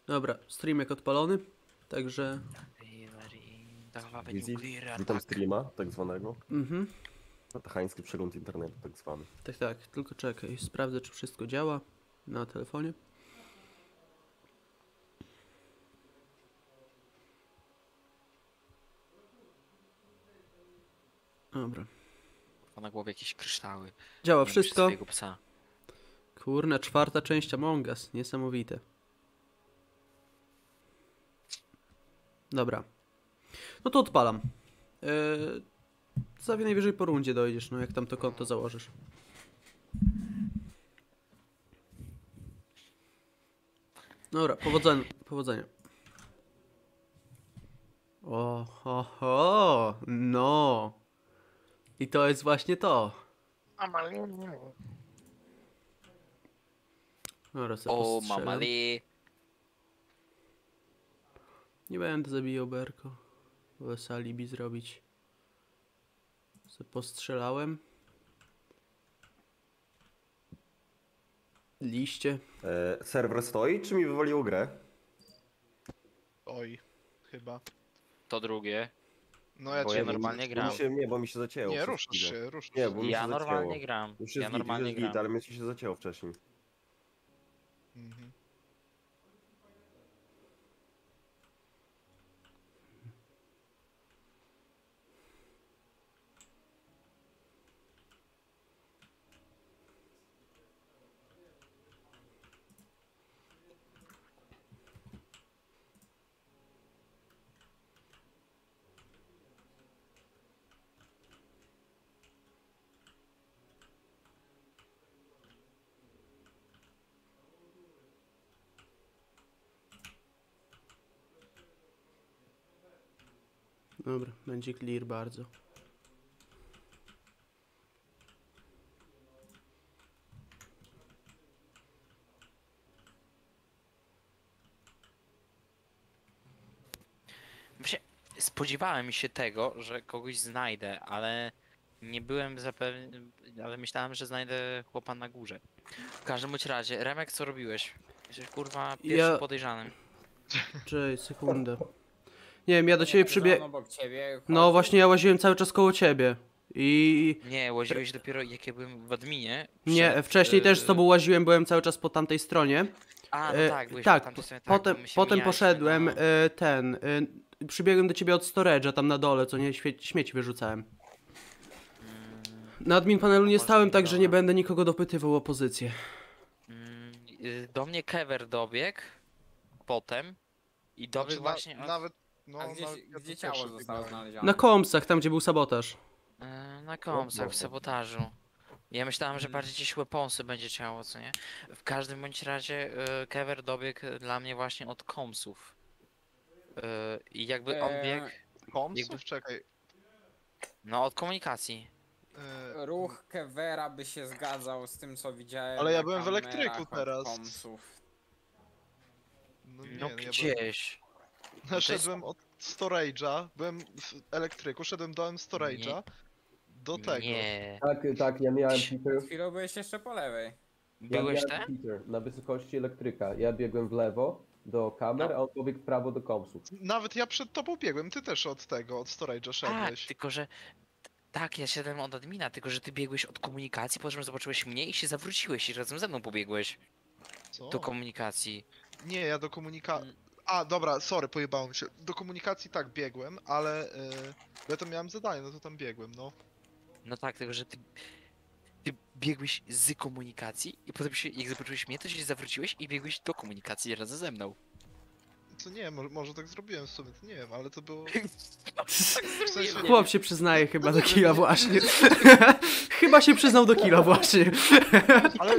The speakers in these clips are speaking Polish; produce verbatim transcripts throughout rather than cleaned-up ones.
Dobra, streamek odpalony, także... Wizji, witam streama, tak zwanego. Mhm. Tachański przegląd internetu, tak zwany. Tak, tak, tylko czekaj, sprawdzę, czy wszystko działa na telefonie. Dobra. Ma na głowie jakieś kryształy. Działa Nie wiem, czy wszystko. swojego psa. Kurna, czwarta część Among Us, niesamowite. Dobra. No to odpalam. Yy, Zawie najwyżej po rundzie dojdziesz, no jak tam to konto założysz. Dobra, powodzenia. powodzenia. O, ho, ho, no. I to jest właśnie to. Dobra, sobie O, postrzelam. mamali. Nie będę zabijał Berko. Wolę sobie alibi zrobić. Se postrzelałem. Liście. E, serwer stoi, czy mi wywaliło grę? Oj, chyba. To drugie. No ja Bo cię ja bo mi- normalnie bo gram. Mi się, nie, bo mi się zacięło. Nie, przez ruszasz chwilę. się, ruszasz Nie, się. bo mi Ja się normalnie zacięło. gram. Już Ja jest git, normalnie już jest git, gram. ale mi się zacięło wcześniej. Mhm. Dobra, będzie clear bardzo. Właśnie spodziewałem się tego, że kogoś znajdę, ale nie byłem zapewne, ale myślałem, że znajdę chłopa na górze. W każdym bądź razie, Remek, co robiłeś? Jesteś kurwa pierwszym Ja- podejrzanym. Czekaj, sekundę. Nie wiem, ja do ciebie przybiegłem. obok ciebie. No chodził. właśnie, ja łaziłem cały czas koło ciebie. I... Nie, łaziłeś dopiero jak ja byłem w adminie. Nie, przed, wcześniej e, też z tobą łaziłem, byłem cały czas po tamtej stronie. A, no E, tak, byłeś tak, po tamtej stronie, tak, potem, bo my się potem mijaliśmy, poszedłem, no. e, ten, e, przybiegłem do ciebie od storage'a tam na dole, co nie, śmie śmieci wyrzucałem. Mm, Na admin panelu nie stałem, Możliwe, także nie dobra. będę nikogo dopytywał o pozycję. mm, y, do mnie Kever dobiegł potem i dobiegł Znaczy, na, właśnie od, nawet... No, A gdzie, nawet ja gdzie tu ciało pierwszy zostało biegałem. znalezione? Na kompsach, tam gdzie był sabotaż. e, na komsach, w no. sabotażu. Ja myślałem, że Mm. bardziej gdzieś weaponsy będzie ciało, co nie? W każdym bądź razie e, Kever dobiegł dla mnie właśnie od komsów. E, I jakby on Eee, biegł, Komsów? jakby- Czekaj. no od komunikacji. e, Ruch Kevera by się zgadzał z tym, co widziałem. Ale ja na byłem w kamerach elektryku od teraz. komsów. No nie, No ja byłem... gdzieś. Ja szedłem od storage'a, byłem w elektryku, szedłem dołem storage'a do tego. Nie. Tak, tak, ja miałem Peter. Przed chwilą byłeś jeszcze po lewej. Ja Byłeś miałem ten? Peter na wysokości elektryka. Ja biegłem w lewo do kamer, a on pobiegł w prawo do kompsów. Nawet ja przed tobą biegłem, ty też od tego, od storage'a Tak, szedłeś. tylko że. Tak, ja szedłem od admina, tylko że ty biegłeś od komunikacji, po czym zobaczyłeś mnie i się zawróciłeś i razem ze mną pobiegłeś Co? do komunikacji. Nie, ja do komunikacji... Mm. A, dobra, sorry, pojebałem się. Do komunikacji tak biegłem, ale... Yy, bo ja tam miałem zadanie, no to tam biegłem, no. No tak, tylko że ty. Ty biegłeś z komunikacji i potem się, jak zobaczyłeś mnie, to się zawróciłeś i biegłeś do komunikacji razem ze mną. Co nie, może, może tak zrobiłem w sumie, to nie wiem, ale to było... Tak W sensie, nie, Chłop się przyznaje chyba do killa właśnie. Chyba się przyznał do killa właśnie. ale...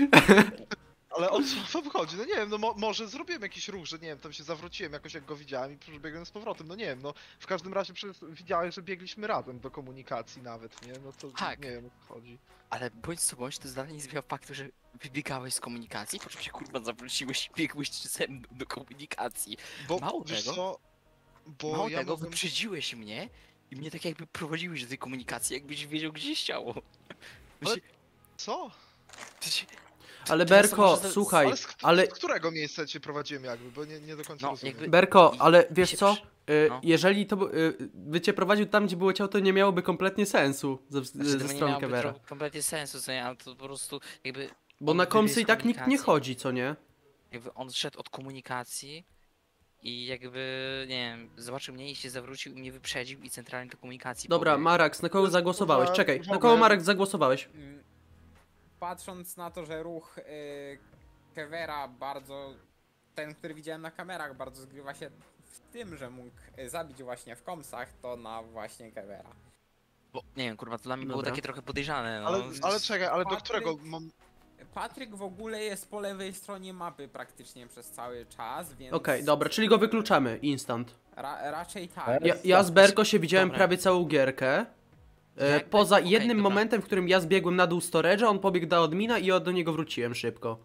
Ale o co wam chodzi? No nie wiem, no mo może zrobiłem jakiś ruch, że nie wiem, tam się zawróciłem jakoś jak go widziałem i przebiegłem z powrotem, no nie wiem, no w każdym razie przecież widziałem, że biegliśmy razem do komunikacji nawet, nie? No to Tak. nie wiem o co chodzi. Ale bądź co bądź, to zdalnie nie zmienia faktu, że wybiegałeś z komunikacji, po czym się kurwa zawróciłeś i biegłeś ze mną do komunikacji. Bo Mało wiesz tego- co, bo Mało ja tego, mogłem... wyprzedziłeś mnie i mnie tak jakby prowadziłeś do tej komunikacji, jakbyś wiedział gdzie jest ciało. Ale- Wiecie, Co? to się- Ale Teraz Berko, może z- słuchaj, Ale z, k- ale... z którego miejsca cię prowadziłem jakby, bo nie, nie do końca No, rozumiem. jakby- Berko, I- ale i wiesz się co? przy- Y, no. Jeżeli to by, y, by cię prowadził tam, gdzie było ciało, to nie miałoby kompletnie sensu ze, Znaczy, ze to nie strony miałoby Kevera. tro- kompletnie sensu, co nie, ale to po prostu jakby Bo on na wybiegł komsy z i tak nikt nie komunikacji. chodzi, co nie? jakby on szedł od komunikacji i jakby, nie wiem, zobaczył mnie i się zawrócił i mnie wyprzedził i centralnie do komunikacji Dobra, pobiegł. Marax, na kogo To jest, zagłosowałeś? kurwa, Czekaj, w na ogóle- kogo Marax zagłosowałeś? Mm, Patrząc na to, że ruch y, Kevera bardzo, ten, który widziałem na kamerach, bardzo zgrywa się w tym, że mógł y, zabić właśnie w komsach, to na właśnie Kevera. Bo, nie wiem, kurwa, to dla mnie było Dobra. takie trochę podejrzane, no. Ale, ale czekaj, ale do Patryk- którego mam... Patryk w ogóle jest po lewej stronie mapy praktycznie przez cały czas, więc... Okej, dobra, czyli go wykluczamy, instant. Ra raczej tak. Ja, ja z Berko się widziałem Dobra. prawie całą gierkę. E, Jak- poza okej, jednym dobra. momentem, w którym ja zbiegłem na dół storage'a, on pobiegł do admina i ja do niego wróciłem szybko.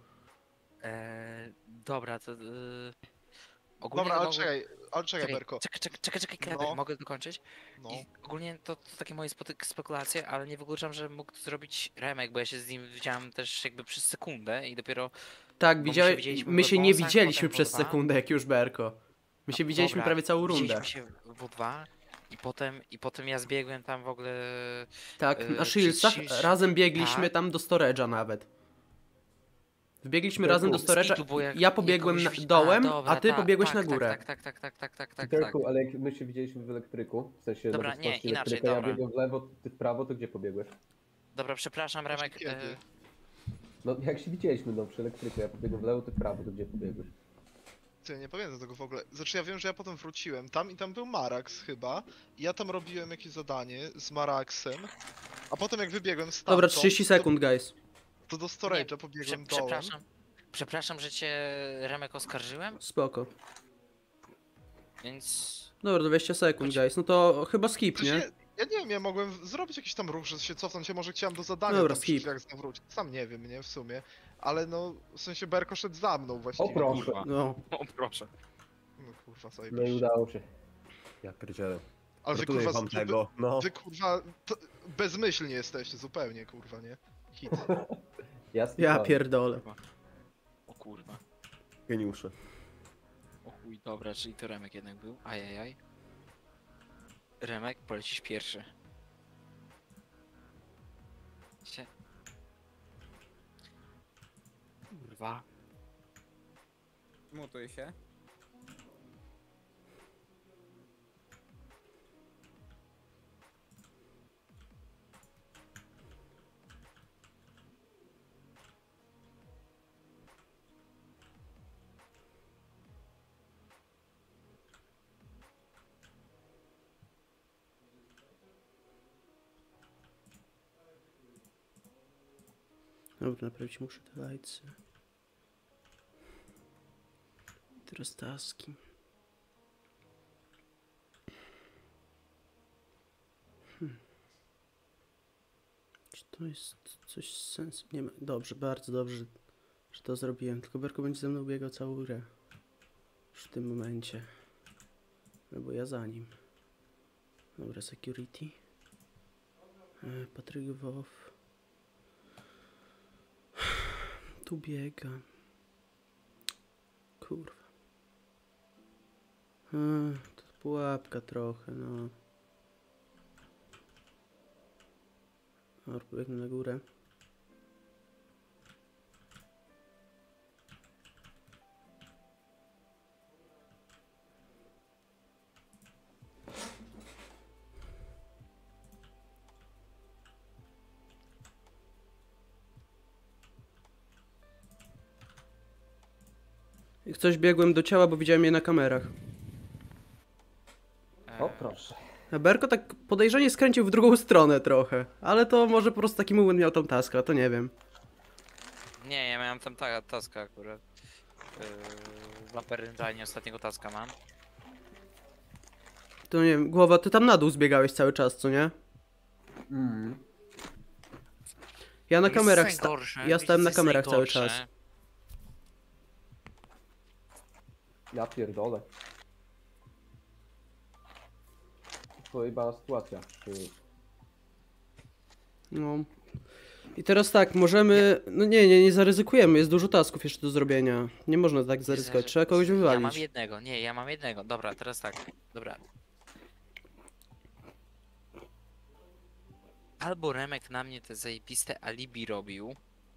Eee, dobra, to... Yy... Ogólnie Dobra, ale mogę- czekaj, ale czekaj, Czekaj, Berko. czekaj, czekaj, czekaj, czekaj, Kevin, No. mogę dokończyć? No. I ogólnie to, to takie moje spoty- spekulacje, ale nie wykluczam, że mógł to zrobić Remek, bo ja się z nim widziałem też jakby przez sekundę i dopiero... Tak, my się widziałeś, widzieliśmy my w się nie bossach, widzieliśmy potem przez w dwa. sekundę, jak już Berko. My się No, widzieliśmy dobra, prawie całą rundę. Widzieliśmy się w dwa i potem, i potem ja zbiegłem tam w ogóle... Tak, e, na przez Shieldsach Shields- razem biegliśmy tak. tam do storage'a nawet. Wbiegliśmy Tylko razem do Z kitu, storage'a, bo jak- ja jak pobiegłem kogoś na, widzi- dołem, dobra, a ty tak, pobiegłeś tak, na tak, górę. Tak, tak, tak, tak, tak, tak, tak, tak. Peterku, ale jak my się widzieliśmy w elektryku, w sensie Dobra, na nie, wysokości inaczej, elektryka, ja dobra. biegłem w lewo, ty w prawo, to gdzie pobiegłeś? Dobra, przepraszam Remek, Kiedy? e, No jak się widzieliśmy, no przy elektryku, ja pobiegłem w lewo, ty w prawo, to gdzie pobiegłeś? Ty, nie pamiętam tego w ogóle. Znaczy ja wiem, że ja potem wróciłem tam i tam był Marax chyba. I ja tam robiłem jakieś zadanie z Maraxem. A potem jak wybiegłem stamtąd, Dobra, trzydzieści sekund, guys. To, to do storage'a pobiegłem prze, dołem. przepraszam, przepraszam, że cię Remek oskarżyłem, Spoko. więc... Dobra, dwadzieścia sekund, guys. No to chyba skip, W sensie, nie? ja nie wiem, ja mogłem w- zrobić jakiś tam ruch, że się cofnąć, ja może chciałem do zadania Dobra, tam przy skip. drzwiach zawrócić. Sam nie wiem, nie, w sumie. Ale no, w sensie Berko szedł za mną właściwie. O proszę, Kurwa. No. O proszę. No kurwa, no i zajebiście. udało się. Ja pierdzielę. Ale wy Gratuluję kurwa, wam wy, tego, no. wy kurwa, to, bezmyślnie jesteście zupełnie, kurwa, nie? Hit. Ja, Ja skipałem. pierdolę. O kurwa. Geniusze. O chuj, dobra, czyli to Remek jednak był. Ajajaj. Remek, polecisz pierwszy. Sie. Kurwa. Mutuj się. Dobra, naprawić muszę te lajcy. Teraz taski. Hmm. Czy to jest coś z sensem? Nie ma. Dobrze, bardzo dobrze, że- że to zrobiłem. Tylko Berko będzie ze mną biegał całą grę. Już w tym momencie. Albo ja za nim. Dobra, security. E, Patryk Wow. Tu biega. Kurwa. A, to pułapka trochę, no. Dobra, pobiegnę na górę. Jak coś biegłem do ciała, bo widziałem je na kamerach. O proszę. A Berko tak podejrzanie skręcił w drugą stronę trochę. Ale to może po prostu taki moment miał tam taska, to nie wiem. Nie, ja miałem tam ta, taska akurat. Yy, w Lamper Engine ostatniego taska mam. To nie wiem, głowa, ty tam na dół zbiegałeś cały czas, co nie? Mm. Ja na Wiesz, co kamerach jest sta najgorsze? ja Wiesz, stałem co na jest kamerach cały najgorsze? czas. Ja pierdolę. Pojebana sytuacja. Czy- No. I teraz tak, możemy... No nie, nie, nie zaryzykujemy, jest dużo tasków jeszcze do zrobienia. Nie można tak zaryzykować, trzeba kogoś Ja mam wywalić. jednego, nie, ja mam jednego. Dobra, teraz tak. Dobra. Albo Remek na mnie te zajebiste alibi robił.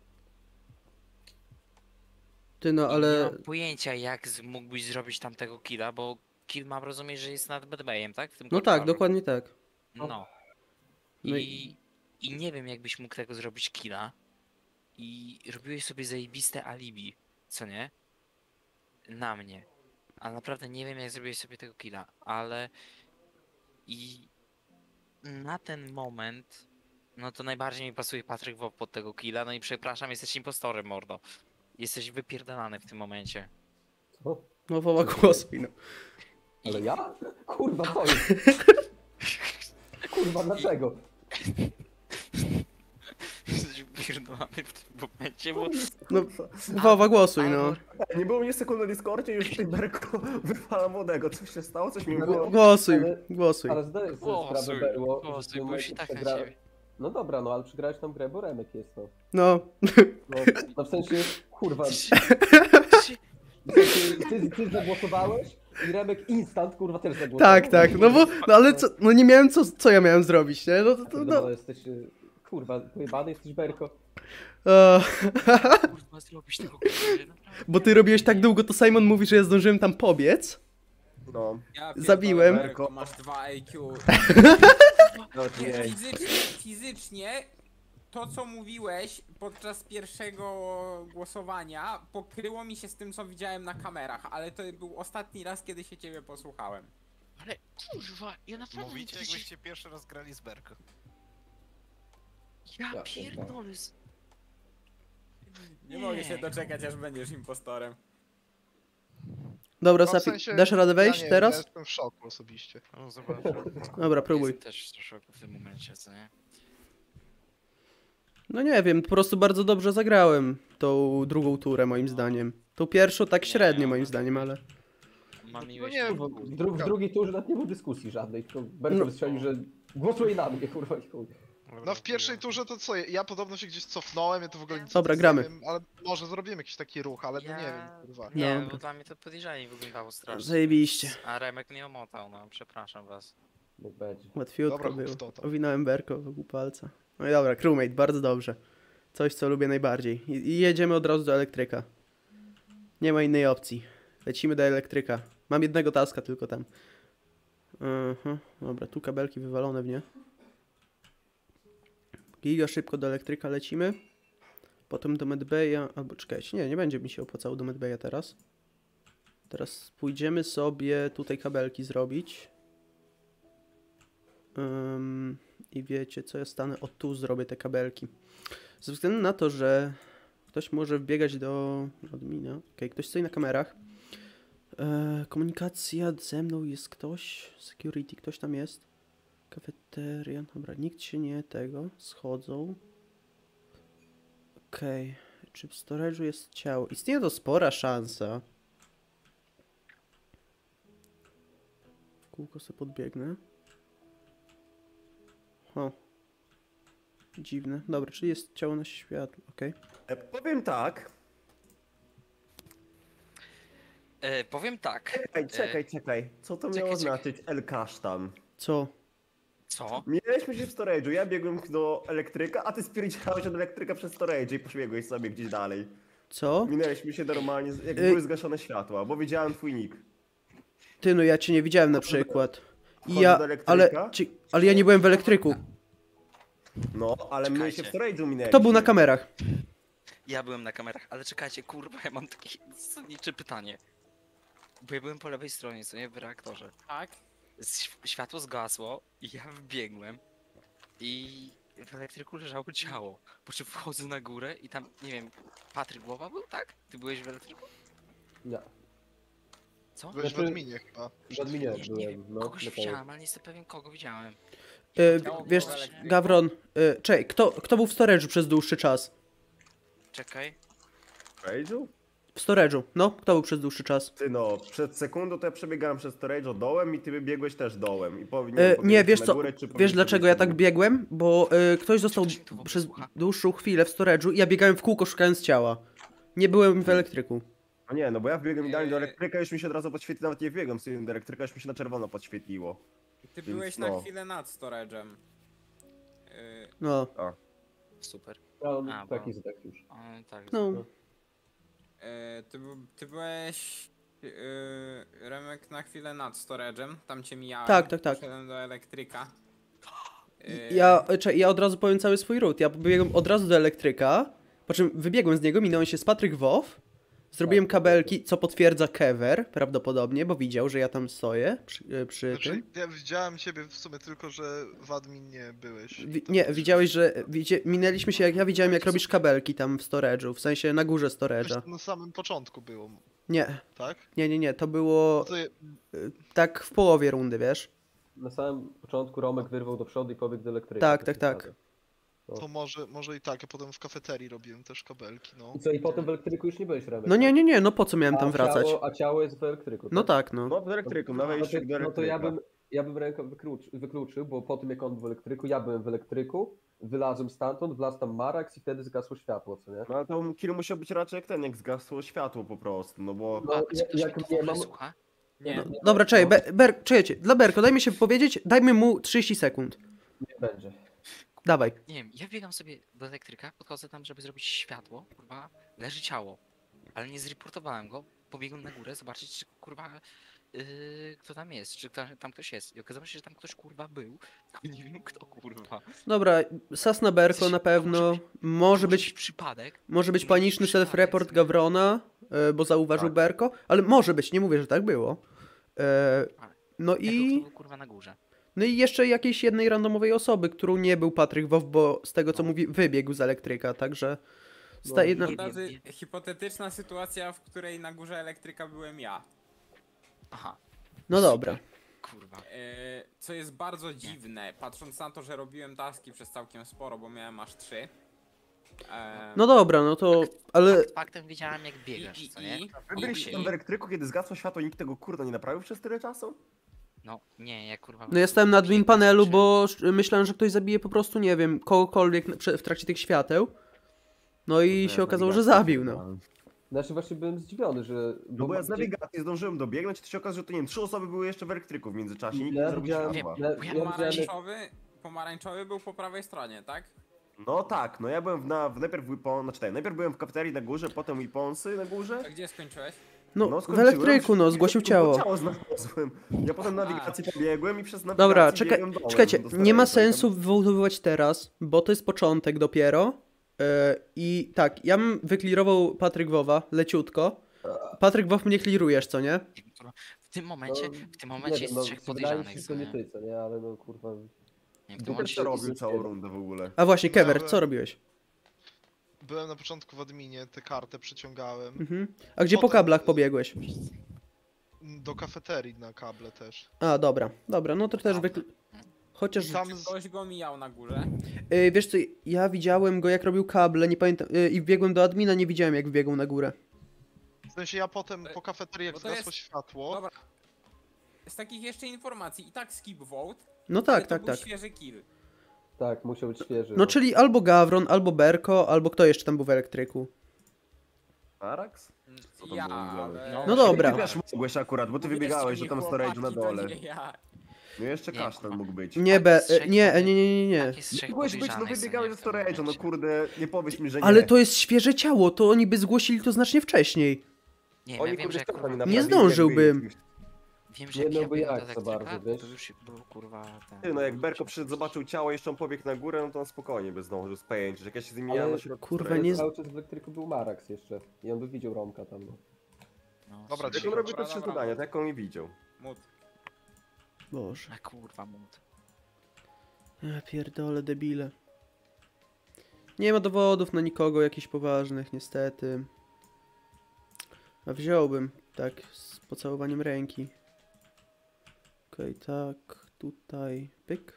Ty no, I nie ale... mam pojęcia, jak z- mógłbyś zrobić tamtego killa, bo kill mam rozumieć, że jest nad Bedbayem, tak? W tym No tak, korytarzu. dokładnie tak. No. No I, I nie wiem, jakbyś mógł tego zrobić killa. I robiłeś sobie zajebiste alibi, co nie? Na mnie. A naprawdę nie wiem, jak zrobiłeś sobie tego killa, ale... I... Na ten moment... No to najbardziej mi pasuje Patryk Wo pod tego killa, no i przepraszam, jesteś impostorem, mordo. Jesteś wypierdalany w tym momencie. Co? No woła głosuj, no. Ale ja? Kurwa, co jest? Kurwa, dlaczego? Jesteś wypierdalany w tym momencie, bo... No, woła głosuj, no. Albo- Ej, nie było mnie sekund na Discordzie, już tutaj Berko wypala młodego. Coś się stało? Coś mi było? Głosuj, Ale- głosuj. Ale zdaję sobie sprawę, Głosuj, Berło, że w głosuj, tym bo już i momencie tak na przegra- ciebie. No dobra, no ale przegrałeś tą grę, bo Remek jest to. No. No, no w sensie, kurwa, w Ty- sensie, ty, ty zagłosowałeś i Remek instant, kurwa, też zagłosował. Tak, tak, no bo, no ale co, no nie miałem co, co ja miałem zrobić, nie? No to, to No, no. no jesteś, y, kurwa, pojebany jesteś, Berko. O, Kurwa, zrobić tego killa, naprawdę. bo ty robiłeś tak długo, to Simon mówi, że ja zdążyłem tam pobiec. No. Ja pierdolę, Zabiłem. Berko, masz dwa A Q. No, Nie, nie. fizycznie, fizycznie to co mówiłeś podczas pierwszego głosowania pokryło mi się z tym co widziałem na kamerach, ale to był ostatni raz kiedy się ciebie posłuchałem. Ale kurwa, ja naprawdę... Mówicie, przecież- jakbyście pierwszy raz grali z Berko. Ja Ja pierdolę... z- Nie, Nie. mogę się doczekać aż będziesz impostorem. Dobra, No, w Sapi, sensie, dasz radę ja wejść nie wiem, teraz? Ja jestem w szoku osobiście. No zobaczmy. Dobra, próbuj. Jestem też w szoku w tym momencie, co nie? No nie wiem, po prostu bardzo dobrze zagrałem tą drugą turę moim zdaniem. Tą pierwszą tak średnio moim zdaniem, ale... Mam No miłość nie, do Kurwa, góry. w, dru w drugiej turze nawet nie było dyskusji żadnej, tylko Berko No. wystrzelił, że głosuje na mnie, kurwa, i chuj. No w pierwszej turze to co, ja podobno się gdzieś cofnąłem, ja to w ogóle nic Dobra, nie gramy. wiem, ale może zrobimy jakiś taki ruch, ale no nie wiem, kurwa. Nie, Dobra. bo dla mnie to podejrzanie wyglądało strasznie. Zajebiście. A Remek nie omotał, no przepraszam was. Niech będzie. Łatwiutko Dobra, było. chłop, to tam. Owinąłem Berko wokół palca. No i dobra, crewmate, bardzo dobrze. Coś, co lubię najbardziej. I, I jedziemy od razu do elektryka. Nie ma innej opcji. Lecimy do elektryka. Mam jednego taska tylko tam. Aha, dobra, tu kabelki wywalone w nie. Giga szybko do elektryka lecimy. Potem do Medbaya, albo czekajcie, nie, nie będzie mi się opłacało do Medbaya teraz. Teraz pójdziemy sobie tutaj kabelki zrobić. Ym, I wiecie co, ja stanę o tu, zrobię te kabelki. Ze względu na to, że ktoś może wbiegać do admina. Okej, ktoś stoi na kamerach. E, komunikacja ze mną jest ktoś. Security, ktoś tam jest. Kafeteria, dobra, nikt się nie tego. Schodzą. Okej, czy w storage'u jest ciało? Istnieje to spora szansa. W kółko sobie podbiegnę. O. Dziwne. Dobra, czyli jest ciało na światło, okej. E, powiem tak. E, powiem tak. Ej, czekaj, czekaj. Co to czekaj, miało czekaj. znaczyć? El Kasztan. Co? Co? Mieliśmy się w storage'u, ja biegłem do elektryka, a ty spierdziałeś od elektryka przez storage i poszbiegłeś sobie gdzieś dalej. Co? Minęliśmy się normalnie, jak Ej. były zgaszone światła, bo widziałem twój nick. Ty, no ja cię nie widziałem na przykład. I Wchodzę ja, do elektryka? ale, ci, ale ja nie byłem w elektryku. No, ale my się w Czekajcie. storage'u minęliśmy. Kto był na kamerach? Ja byłem na kamerach, ale czekajcie, kurwa, ja mam takie zasadnicze pytanie. Bo ja byłem po lewej stronie, co nie, w reaktorze. Tak? Ś- Światło zgasło i ja wbiegłem i w elektryku leżało ciało. Po czym wchodzę na górę i tam, nie wiem, Patryk Głowa był, tak? Ty byłeś w elektryku? Nie, Co? Byłeś w Znaczy- adminie chyba. w adminie Nie, nie byłem, wiem, no. kogoś na koniec. widziałem, ale nie jestem pewien kogo widziałem. E, Ciało wiesz, było w elektryku? Gawron, e, czekaj, kto, kto był w storage'u przez dłuższy czas? Czekaj. W storage'u? W storage'u, no, kto był przez dłuższy czas? Ty no, przed sekundą to ja przebiegałem przez storage'a dołem i ty biegłeś też dołem. I powi- E, wiem, nie, pobiegłeś wiesz na co, górę, czy wiesz pobiegłeś dlaczego ja sobie tak w dół? biegłem? Bo y, ktoś został ktoś tu w ogóle przez słucha? dłuższą chwilę w storage'u i ja biegałem w kółko szukając ciała. Nie byłem w elektryku. No nie, no bo ja wbiegłem idealnie do Eee. elektryka, już mi się od razu podświetliło, nawet nie wbiegłem z tym do elektryka, już mi się na czerwono podświetliło. Ty Więc byłeś no. na chwilę nad storage'em. Yy, No, Super. No, A, taki bo- jest tak już. O, tak. no. yy, ty, by- ty byłeś... Yy, Remek na chwilę nad storage'em, tam cię mijałem. Tak, tak, tak. Poszedłem do elektryka. Yy, Ja, czekaj, ja od razu powiem cały swój ród. Ja pobiegłem od razu do elektryka, po czym wybiegłem z niego, minąłem się z Patryk Wow, zrobiłem Tak, kabelki, co potwierdza Kever prawdopodobnie, bo widział, że ja tam stoję przy, e, przy Znaczy, tym. ja widziałem ciebie w sumie tylko, że w adminie byłeś. Wi Tam nie, też- widziałeś, że widzie minęliśmy się, jak ja widziałem, jak robisz kabelki tam w storage'u, w sensie na górze Coś storage'a. na samym początku było, Nie, tak? nie, nie, nie, to No było to je, tak w połowie rundy, wiesz? Na samym początku Romek wyrwał do przodu i pobiegł do elektryka. Tak, to się tak, tak. zgadza. to może, może i tak, ja potem w kafeterii robiłem też kabelki, no. I co, i potem w elektryku już nie byłeś, Remek? No nie, tak? nie, nie, no po co miałem tam A wracać? Ciało, a ciało jest w elektryku, No tak? tak, no. No w elektryku, na No to, wejściu do no to elektryka. ja bym, ja bym rękę wyklucz, wykluczył, bo po tym jak on był w elektryku, ja byłem w elektryku, wylazłem stamtąd, wlazł tam Marax i wtedy zgasło światło, co nie? No ale to kill musiał być raczej jak ten, jak zgasło światło po prostu, no bo... No, A, jak- ktoś jak mnie nie w ogóle mam- słucha? nie, No, nie, dobra, czekaj, no. Ber, Ber, czekajcie, dla Berko, dajmy się powiedzieć, dajmy mu trzydzieści sekund. Nie będzie. Dawaj. Nie wiem, ja biegam sobie do elektryka, podchodzę tam, żeby zrobić światło, kurwa, leży ciało. Ale nie zreportowałem go, pobiegłem na górę zobaczyć, czy kurwa, yy, kto tam jest, czy tam, tam ktoś jest. I okazało się, że tam ktoś kurwa był, ale nie wiem kto kurwa. Dobra, Sasna Berko Jesteś- na to pewno może może być być, przypadek. może być może paniczny być przypadek, self-report co nie? Gawrona, e, bo zauważył Tak. Berko, ale może być, nie mówię, że tak było. E, No Jako kto i, był kurwa na górze. no i jeszcze jakiejś jednej randomowej osoby, którą nie był Patryk Wow, bo z tego co mówi, wybiegł z elektryka, także staje na... nie- Razy, nie- hipotetyczna sytuacja, w której na górze elektryka byłem ja. Aha, No dobra. kurwa. Yy, co jest bardzo dziwne, patrząc na to, że robiłem taski przez całkiem sporo, bo miałem aż trzy. Eee, No dobra, no to, ale Fakt, faktem wiedziałem jak biegasz, i, co nie? i, Wy byliście tam w elektryku, kiedy zgasło światło i nikt tego kurwa nie naprawił przez tyle czasu? No, nie, ja kurwa... no ja stałem na admin panelu, bo sz- myślałem, że ktoś zabije po prostu, nie wiem, kogokolwiek na- prze- w trakcie tych świateł. No i się okazało, że zabił, no. Znaczy właśnie byłem zdziwiony, że... No bo ja z mam- nawigacji zdążyłem dobiegnąć, to się okazało, że to nie wiem, trzy osoby były jeszcze w elektryku w międzyczasie, nikt Ja nie zrobił widziałem- światła. ja- Bo ja ja widziałem, jak- pomarańczowy, pomarańczowy był po prawej stronie, tak? No tak, no ja byłem w, na, w najpierw w Weapon, znaczy tak, najpierw byłem w kafeterii na górze, potem Weaponsy na górze. A gdzie skończyłeś? No, w skończyłem, elektryku, no, i zgłosił tylko ciało. ciało znalazłem. Ja potem nawigację pobiegłem i przez nawigację Dobra, czekaj, biegłem dołem czekajcie, do nie ma storage'a i tam- sensu wywoływać teraz, bo to jest początek dopiero. Yy, I tak, ja bym wyklirował Patryk Wowa leciutko. Patryk Wow mnie klirujesz, co nie? Kurwa, w tym momencie, No, w tym nie momencie wiem, jest no, trzech wydaje mi podejrzanych, się, że co to nie nie? ty, co nie? Ale no kurwa... Nie, w tym Duper momencie... co robił całą rundę w ogóle. A właśnie, Kever, Dobra. co robiłeś? Byłem na początku w adminie, tę kartę przyciągałem. Mhm. A gdzie po Potem- kablach pobiegłeś? Do kafeterii na kable też. A, dobra, dobra, no to też Kable. wykl... Chociaż, I tam z... Ktoś go mijał na górze. yy, wiesz co, ja widziałem go jak robił kable, nie pamiętam, yy, i wbiegłem do admina, nie widziałem jak wbiegł na górę. W sensie ja potem po kafeterii, jak Bo to zgasło jest- światło, Dobra. Z takich jeszcze informacji, i tak skip vote, No ale tak, to tak, był tak. świeży kill. Tak, musiał być świeży. No czyli albo Gawron, albo Berko, albo kto jeszcze tam był w elektryku. Arax? Co tam Ja, było ale... No. No dobra. Ty też mogłeś akurat, bo ty Mówię, wybiegałeś, że że tam nie storage na chłopaki, to dole. nie ja. No jeszcze Nie, kasztan kurwa. mógł być. Nie, Tak, be, z trzech e, nie, podej- nie, nie, nie, nie. Tak, jest trzech Mogłeś być, no podejrzanych, co wybiegałeś nie, ze w tym storage'a, no momencie. kurde, nie powiedz mi, że nie. Ale to jest świeże ciało, to oni by zgłosili to znacznie wcześniej. Nie, ja Oni wiem, kurde że jak, stopni kurwa, naprawili, Nie jak zdążyłbym. byli. wiem, że Nie, jak no ja bo biegłem jak do za elektryka, bardzo, wiesz? to już był kurwa ten... Ty, no jak Berko przyszedł, zobaczył ciało, jeszcze on pobiegł na górę, no to on spokojnie by zdążył z pojęcia, że jak ja się z nim mijałem Ale na środku kurwa, storage'a. nie z- Cały czas w elektryku był Marax jeszcze. I on by widział Romka tam. No. No, Dobra, w Jak sensie- on robił te Dobra, trzy dobra. zadania, tak on nie widział. Mut. Boże. A kurwa, mut. Ja pierdolę, debile. Nie ma dowodów na nikogo jakichś poważnych, niestety. A wziąłbym, tak, z pocałowaniem ręki. Okej, tak, tutaj, pyk.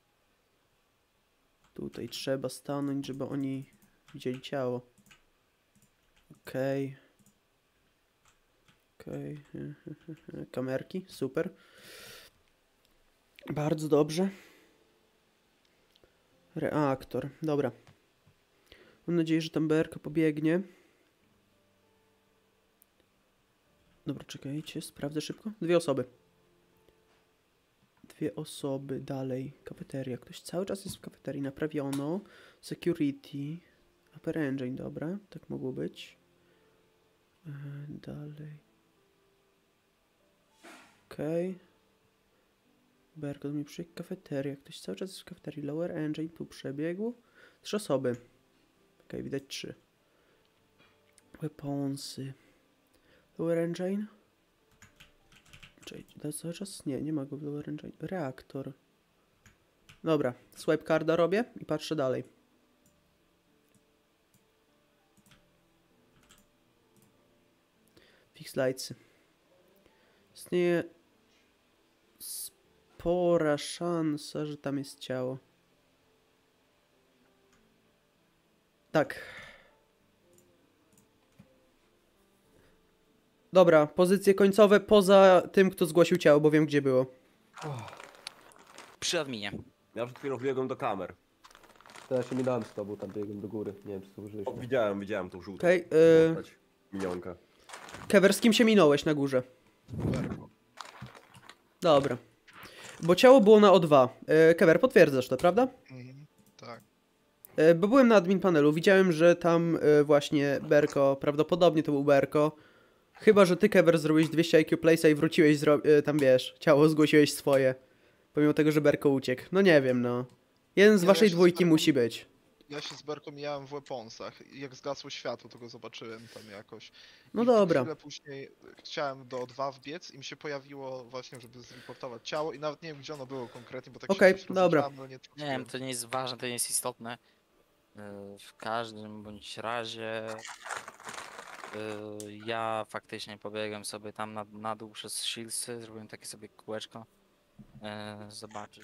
Tutaj trzeba stanąć, żeby oni widzieli ciało. Okej. Okej. Kamerki, super. Bardzo dobrze. Reaktor, dobra. Mam nadzieję, że tam B R K pobiegnie. Dobra, czekajcie, sprawdzę szybko. Dwie osoby. Dwie osoby dalej. Kafeteria. Ktoś cały czas jest w kafeterii. Naprawiono. Security. Upper engine, dobra. Tak mogło być. Yy, dalej. Okej. Okay. B R K do mnie przyjechał. Kafeteria. Ktoś cały czas jest w kafeterii. Lower engine. Tu przebiegł. Trzy osoby. Okej, okay, widać trzy. Weaponsy. Lower engine. Czyli cały czas? Nie, nie ma go w lower engine. Reaktor. Dobra, swipe carda robię i patrzę dalej. Fix lightsy. Istnieje spora szansa, że tam jest ciało. Tak. Dobra, pozycje końcowe poza tym, kto zgłosił ciało, bo wiem, gdzie było. Przy adminie. Ja przed chwilą wbiegłem do kamer. To ja się minąłem z tobą, tam biegłem do góry. Nie wiem, czy to użyłeś. O, widziałem, widziałem tą żółtą. Okej, okay, postać. Minionkę. Kever, z kim się minąłeś na górze? Berko. Dobra. Bo ciało było na O dwa. Yy, Kever, potwierdzasz to, prawda? Mhm, tak. Yy, bo byłem na admin panelu, widziałem, że tam yy, właśnie Berko, prawdopodobnie to był Berko. Chyba, że ty, Kever, zrobiłeś dwieście I Q place'a i wróciłeś, zro- yy, tam wiesz, ciało zgłosiłeś swoje. Pomimo tego, że Berko uciekł. No nie wiem, no. Jeden z Nie, waszej ja się dwójki z Berką- musi być. Ja się z Berką mijałem w weaponsach. Jak zgasło światło, to go zobaczyłem tam jakoś. No I dobra. Chwilę później chciałem do O dwa wbiec i mi się pojawiło właśnie, żeby zreportować ciało i nawet nie wiem, gdzie ono było konkretnie, bo tak Okej, się gdzieś dobra. rozejrzałem, ale nie Nie wiem, to nie jest ważne, to nie jest istotne. Yy, W każdym bądź razie yy, ja faktycznie pobiegłem sobie tam na, na dół przez Shieldsy, zrobiłem takie sobie kółeczko. Yy, zobaczyć.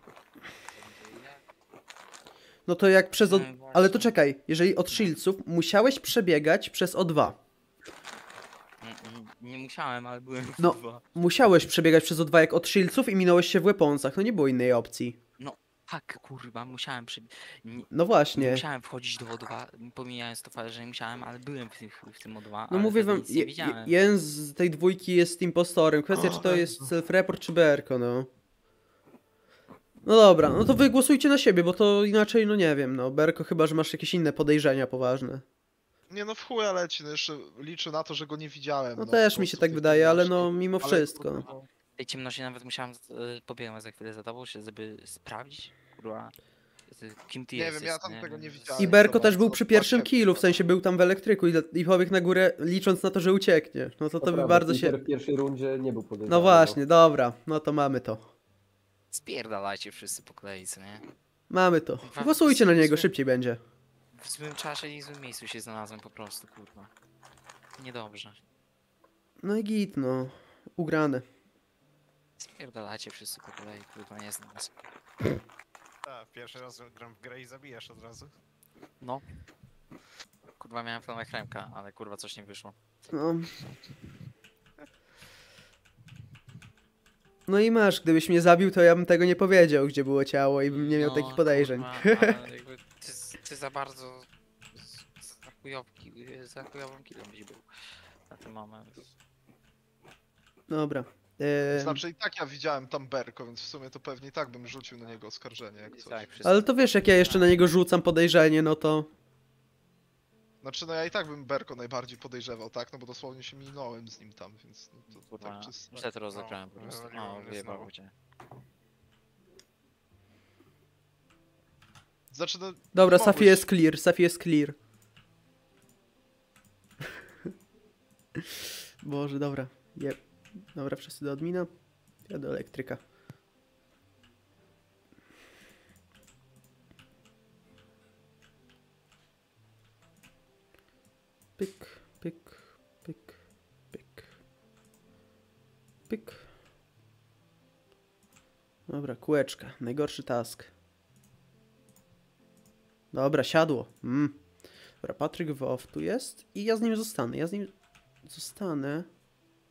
No to jak przez... O... No właśnie. Ale to czekaj, jeżeli od Shieldsów musiałeś przebiegać przez O dwa. Mm, mm, Nie musiałem, ale byłem w No. dwa. Musiałeś przebiegać przez O dwa jak od Shieldsów i minąłeś się w weaponsach. No nie było innej opcji. Tak, kurwa, musiałem przy... nie, No nie właśnie. musiałem wchodzić do O dwa, pomijając to fakt, że nie musiałem, ale byłem w, tych, w tym O dwa, No ale mówię wtedy wam, nic nie je, je, widziałem. jeden z tej dwójki jest impostorem. Kwestia, czy to jest self-report, czy B R K, no. No dobra, no to wy głosujcie na siebie, bo to inaczej, no nie wiem, no. B R K chyba, że masz jakieś inne podejrzenia poważne. Nie no, w chuja leci, no jeszcze liczę na to, że go nie widziałem. No po też mi się prostu tak w tej wydaje, ale ciemności. no mimo Ale, wszystko. kurwa, W tej ciemności nawet musiałem, y, pobiegłem za chwilę za tobą, się, żeby sprawdzić, kurwa, y, kim ty Nie jesteś. wiem, ja tam tego nie widziałem. I Berko Zobacz, też był co przy to pierwszym ciemno. killu, w sensie był tam w elektryku i, i pobiegł na górę licząc na to, że ucieknie. No to to by prawda, bardzo Peter się... w pierwszej rundzie nie był podejrzany. No właśnie, dobra, no to mamy to. Spierdalajcie wszyscy po kolei, co nie? Mamy to. Dwa- Głosujcie na niego, złe- szybciej będzie. W złym czasie i w złym miejscu się znalazłem po prostu, kurwa. Niedobrze. No i git, no. Ugrane. Spierdalajcie wszyscy po kolei, kurwa, nie znam was. Tak, pierwszy raz gram w grę i zabijasz od razu. No. Kurwa, miałem plan jak Remka, ale kurwa coś nie wyszło. No. No i masz, gdybyś mnie zabił, to ja bym tego nie powiedział, gdzie było ciało i bym nie miał No, takich podejrzeń. Kurwa, ale jakby ty, ty za bardzo z- z- za chujowki, za chujową kilem byś był na ten moment. Dobra. Eee, Znaczy i tak ja widziałem tam Berko, więc w sumie to pewnie i tak bym rzucił na niego oskarżenie, jak coś. Tak, wszyscy- ale to wiesz, jak ja jeszcze na niego rzucam podejrzenie, no to... Znaczy no ja i tak bym Berko najbardziej podejrzewał, tak? No bo dosłownie się minąłem z nim tam, więc no, to, to Kurwa, tak czysto. źle to rozegrałem po No, prostu. wywaliło No, mnie wyjebało znowu. cię. Znaczy no... Dobra, mogłeś- Safi jest clear, Safi jest clear. Boże, dobra. Je... Dobra, wszyscy do admina. Ja do elektryka. Pyk, pyk, pyk, pyk. Pyk. Dobra, kółeczka. Najgorszy task. Dobra, siadło. Mm. Dobra, Patryk Wow tu jest i ja z nim zostanę. Ja z nim zostanę.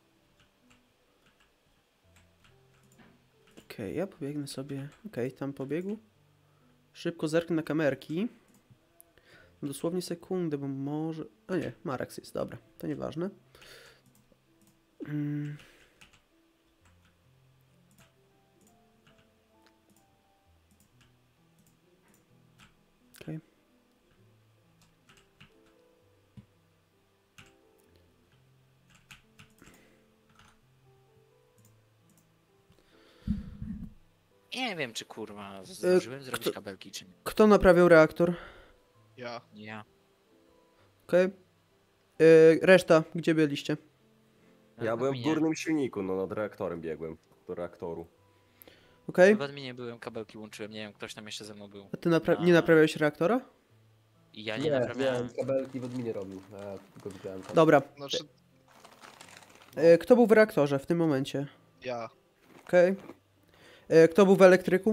Okej, ja pobiegnę sobie. Okej, tam pobiegł. Szybko zerknę na kamerki. Dosłownie sekundę, bo może... O nie, Marax jest, dobra. To nieważne. Mm. Okej. Nie wiem, czy kurwa zdążyłem zrobić kto- kabelki, czy nie. Kto naprawiał reaktor? Ja. Ja. Okej. Yy, reszta, gdzie byliście? Ja byłem w adminie. górnym silniku, no nad reaktorem biegłem. Do reaktoru. Okej. W adminie byłem, kabelki łączyłem, nie wiem, ktoś tam jeszcze ze mną był. A ty napra- nie A. naprawiałeś reaktora? I ja nie, Nie, naprawiałem. nie, kabelki w adminie robił. A ja tylko widziałem tam. Dobra. Znaczy, Yy, kto był w reaktorze w tym momencie? ja. Okej. Yy, kto był w elektryku?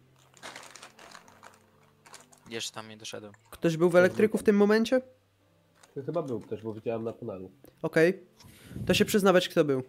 Jeszcze tam nie doszedłem. Ktoś był w elektryku w tym momencie? To chyba był ktoś, bo widziałem na tunelu. Okej. To się przyznawać, kto był.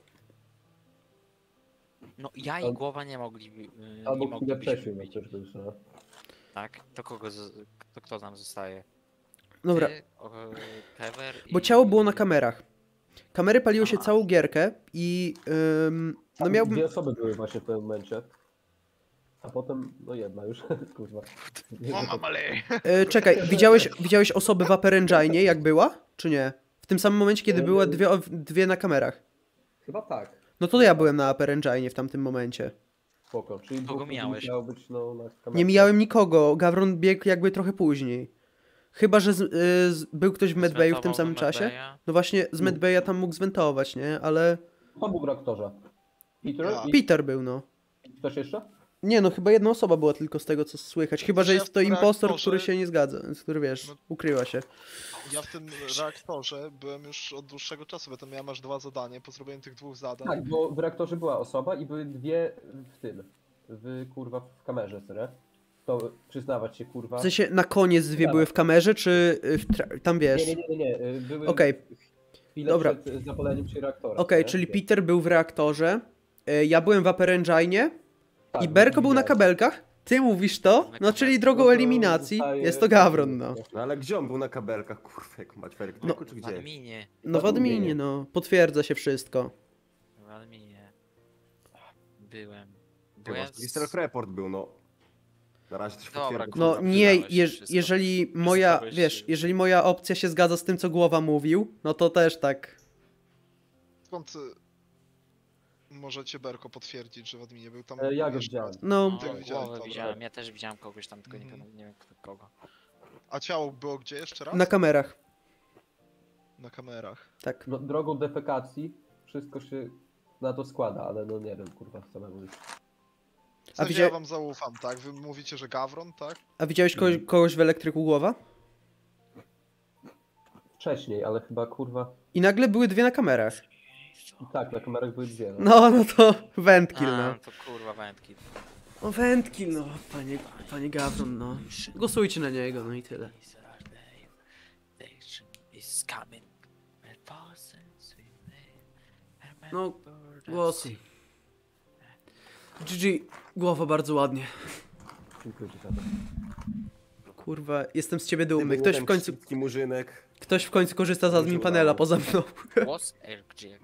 No ja i Al- głowa nie mogli. Yy, nie Albo chwilę moglibyśmy wcześniej, jak być. ktoś był już, no. Tak? To kogo, z... to kto tam zostaje? Dobra. Ty, o, Kever Bo i... ciało było na kamerach. Kamery paliły się Aha. całą gierkę i... Ym, no Tam miałbym... Dwie osoby były właśnie w tym momencie. A potem, no jedna już, kurwa. O, mamalej. Yy, czekaj, widziałeś, widziałeś osobę w Upper Engine, jak była? Czy nie? W tym samym momencie, kiedy Yy. były dwie, o- dwie na kamerach. Chyba tak. No to ja byłem na Upper Engine w tamtym momencie. Spoko. Czyli Kogo dwóch ludzi mijałeś? musiało być, no, na kamerce. Nie mijałem nikogo, Gawron biegł jakby trochę później. Chyba, że z, y, z, był ktoś w Medbayu w tym Zwentował samym do czasie. Medbaya. No właśnie, z Medbaya tam mógł zwentować, nie? Ale Kto był w reaktorze? Peter? Ja. I Peter był, no. ktoś jeszcze? Nie no, chyba jedna osoba była tylko z tego, co słychać. Chyba, że Ja w jest to tym impostor, reaktorze- który się nie zgadza, który wiesz, No- ukryła się. Ja w tym reaktorze byłem już od dłuższego czasu, bo tam miałem aż dwa zadania. Po zrobieniu tych dwóch zadań. Tak, bo w reaktorze była osoba i były dwie w tym. W kurwa w kamerze, serio. To przyznawać się kurwa. W sensie na koniec dwie Dobra. były w kamerze, czy y, w tra- tam wiesz? Nie, nie, nie, nie, nie. Były Okej. chwilę Dobra. przed zapaleniem się reaktora. Okej, nie? czyli Nie. Peter był w reaktorze, y, ja byłem w Upper Engine Tak, i Berko był na widziałem. kabelkach. Ty mówisz to? No czyli drogą No to eliminacji zostaje- jest to Gawron, no. No ale gdzie on był na kabelkach, kurwa, jak mać w elektryku, czy W gdzie? adminie. No w adminie, no. Potwierdza się wszystko. W adminie. Byłem. Bo Chyba, ja że z... self-report był, no. Na razie też Dobra, potwierdzę. kurwa, No nie, przyznałeś się jeż, wszystko. jeżeli moja, Przyznałeś wiesz, się. jeżeli moja opcja się zgadza z tym, co głowa mówił, no to też tak. Skąd y, możecie Berko potwierdzić, że w adminie był tam? E, ja go jeszcze widziałem. raz? No, No, Ty widziałeś, głowę dobra. widziałem, ja też widziałem kogoś tam, tylko nie, Mhm. pamiętam- nie wiem kto- kogo. A ciało było gdzie jeszcze raz? na kamerach, Na kamerach. tak. No, drogą defekacji wszystko się na to składa, ale no nie wiem, kurwa, samemu już. W sensie widzia- ja wam zaufam, tak? Wy mówicie, że Gawron, tak? A widziałeś kogoś, kogoś w elektryku głowa? Wcześniej, ale chyba kurwa. I nagle były dwie na kamerach. I tak, na kamerach były dwie. No. No, no to wędkill, A, no. to kurwa wędki. No wędkill, no, panie, panie Gawron, no. Głosujcie na niego, no i tyle. No, głosuj. G G, głowa bardzo ładnie. Dziękuję ci za to. Kurwa, jestem z ciebie dumny. Tym Ktoś w młotem końcu, szybki murzynek. ktoś w końcu korzysta z admin Dużo panela udało. poza mną. Głos L G.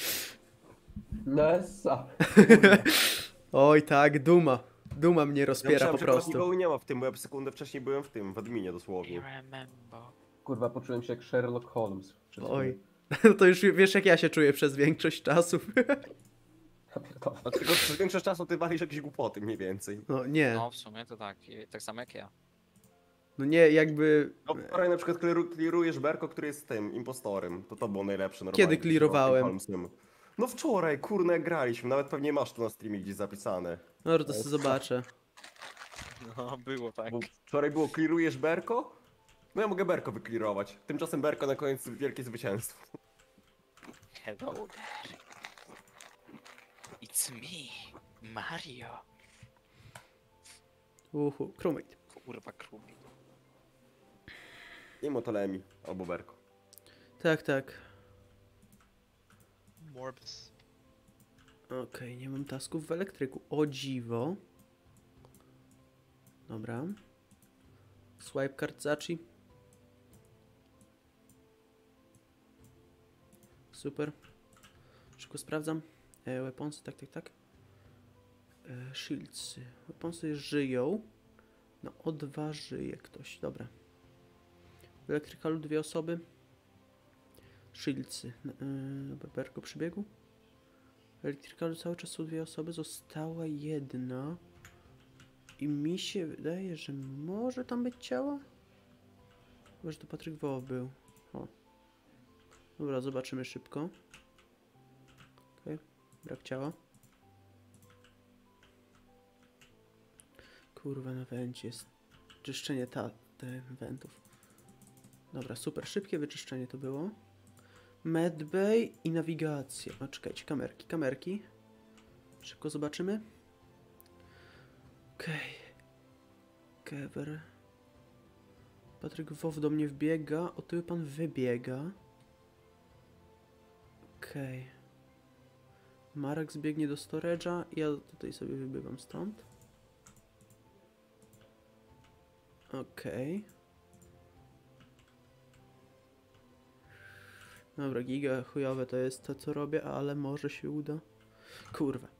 Nessa! Oj tak, duma. Duma mnie Ja rozpiera myślałem, po że teraz prostu. nikogo nie ma w tym, bo ja sekundę wcześniej byłem w tym, w adminie dosłownie. Remember. Kurwa, poczułem się jak Sherlock Holmes. przez Oj. chwilę. No to już wiesz jak ja się czuję przez większość czasu. Ja pierdolę. Dlatego przez większość czasu ty walisz jakieś głupoty mniej więcej. No nie, No w sumie to tak, i- tak samo jak ja. no nie, jakby... No wczoraj na przykład kliru- klirujesz Berko, który jest tym, impostorem. To to było najlepsze normalnie. Kiedy klirowałem? Holmesem. No wczoraj, kurna, jak graliśmy. Nawet pewnie masz to na streamie gdzieś zapisane. No to sobie zobaczę. No było tak. Bo wczoraj było klirujesz Berko? No ja mogę Berko wyklirować. Tymczasem Berko na koniec wielkie zwycięstwo. Hello there. It's me, Mario. Uhu, crewmate. Kurwa krupi. I Motolemi, albo Berko. Tak, tak. Morbus. Okej, nie mam tasków w elektryku. O dziwo. Dobra. Swipe card zaci. Super. Szybko sprawdzam. E, weaponsy, tak, tak, tak. E, shieldsy. Weaponsy żyją. No, o dwa żyje ktoś. Dobra. W elektrykalu dwie osoby. Shieldsy. Yy, Berberko przybiegł. W elektrykalu cały czas są dwie osoby. Została jedna. I mi się wydaje, że może tam być ciało? Chyba, że to Patryk Woł był. O. Dobra, zobaczymy szybko. Okej, okay. Brak ciała. Kurwa, na wencie jest czyszczenie ta, te wentów. Dobra, super, szybkie wyczyszczenie to było. Medbay i nawigacja. A czekajcie, kamerki, kamerki. Szybko zobaczymy. Okej. Okay. Kever. Patryk Wow do mnie wbiega. O tyły pan wybiega. Okej. Okay. Marek zbiegnie do storage'a. Ja tutaj sobie wybywam stąd. Okej. Okay. Dobra, giga chujowe to jest to, co robię, ale może się uda. Kurwa.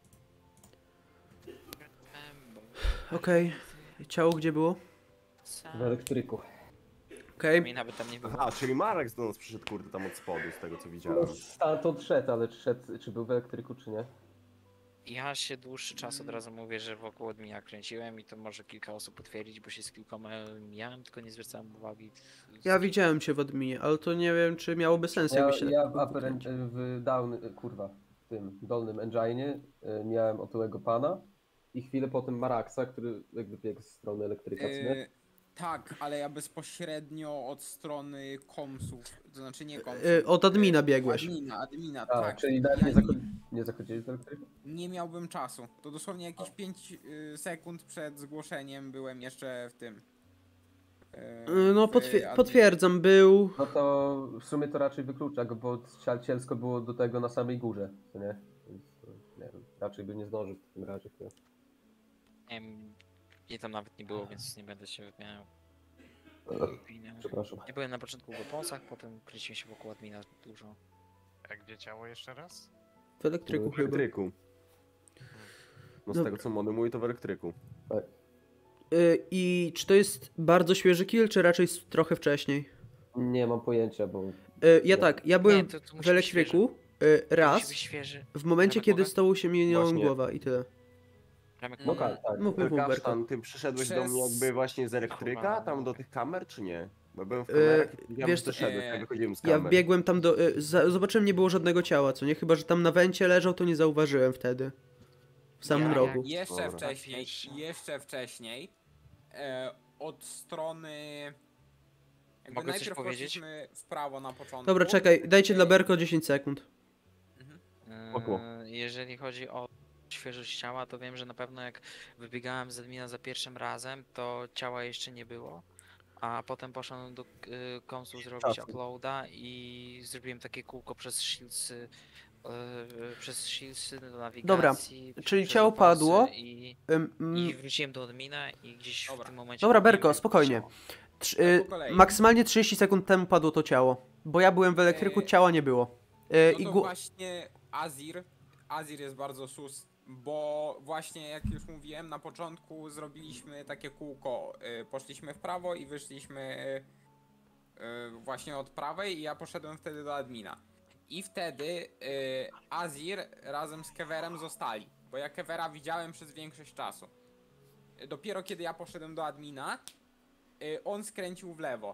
Okej. Okay. Ciało gdzie było? W elektryku. Okej. Mi nawet tam nie było. Aha, czyli Marek do nas przyszedł, kurde, tam od spodu, z tego co widziałem. No, stamtąd szedł, ale czy, szedł, czy był w elektryku, czy nie? Ja się dłuższy czas od razu mówię, że wokół admina kręciłem i to może kilka osób potwierdzić, bo się z kilkoma mijałem, tylko nie zwracałem uwagi. Ja widziałem cię w adminie, ale to nie wiem, czy miałoby sens, Ja, jakby się ja tak w, upper, w down, kurwa, w tym dolnym engine'ie y, miałem otyłego pana i chwilę potem Maraxa, który jakby biegł z strony elektryka, co nie? Yy, tak, ale ja bezpośrednio od strony komsów, to znaczy nie komsów. Yy, od admina yy, biegłeś. Admina, admina, A, tak. czyli nawet Ja nie, zachodzi, nie zachodzili do elektryka? nie miałbym czasu. To dosłownie jakieś pięć y, sekund przed zgłoszeniem byłem jeszcze w tym. y, Yy, no, w potwier adminie. potwierdzam, był... No to w sumie to raczej wyklucza go, bo cielsko było do tego na samej górze, co nie? Więc nie wiem, raczej by nie zdążył w takim razie. To... Nie wiem, mnie tam nawet nie było, więc nie będę się wymieniał. Przepraszam. Ja byłem na początku w weaponsach, potem kręciłem się wokół admina dużo. A gdzie ciało jeszcze raz? W elektryku W chyba. elektryku. No z Dobra. tego co Mony mówi, to w elektryku. Yy, I czy to jest bardzo świeży kill, czy raczej s- trochę wcześniej? Nie mam pojęcia, bo Yy, ja tak, ja byłem Nie, to- to musi w być elektryku yy, To musi raz, być świeży. w momencie Remek kiedy mogę? z stołu się mieniała Właśnie. głowa i tyle. Remek, no mogę? tak, tak. Mów, mów, mów, Berko. Kasztan, ty przyszedłeś do Przez- mnie jakby właśnie z elektryka, Kurwa, tam no. do tych kamer, czy nie? Bo byłem w Yy, kamerach i widziałem, wiesz że ty co, szedłeś, yy, tak wychodziłem z Ja kamer. wbiegłem tam do... Y, za, zobaczyłem, nie było żadnego ciała, co nie? Chyba, że tam na wencie leżał, to nie zauważyłem wtedy. W samym Ja- rogu. Jeszcze Dobra. wcześniej, jeszcze wcześniej, e, od strony... Jakby Mogę coś najpierw powiedzieć? poszliśmy w prawo na początku. Dobra, czekaj, dajcie dla e, Berko dziesięć sekund. Spoko. Yy, jeżeli chodzi o świeżość ciała, to wiem, że na pewno jak wybiegałem z admina za pierwszym razem, to ciała jeszcze nie było. A potem poszedłem do y, komsu zrobić Czasu. uploada i zrobiłem takie kółko przez shieldsy, y, przez shieldsy do nawigacji. czyli przez ciało weaponsy padło. I, Ym, mm, I wróciłem do admina i gdzieś Dobra. w tym momencie... Dobra, mówiłem, Berko, jak spokojnie. ciało. trz- Tak, y, po kolei. maksymalnie trzydzieści sekund temu padło to ciało. Bo ja byłem w elektryku, Yy, ciała nie było. Y, No i to gło- właśnie Azir, Azir jest bardzo sus, bo właśnie jak już mówiłem na początku zrobiliśmy takie kółko, y, poszliśmy w prawo i wyszliśmy y, y, właśnie od prawej i ja poszedłem wtedy do admina. I wtedy y, Azir razem z Keverem zostali, bo ja Kevera widziałem przez większość czasu. Y, Dopiero kiedy ja poszedłem do admina, y, on skręcił w lewo.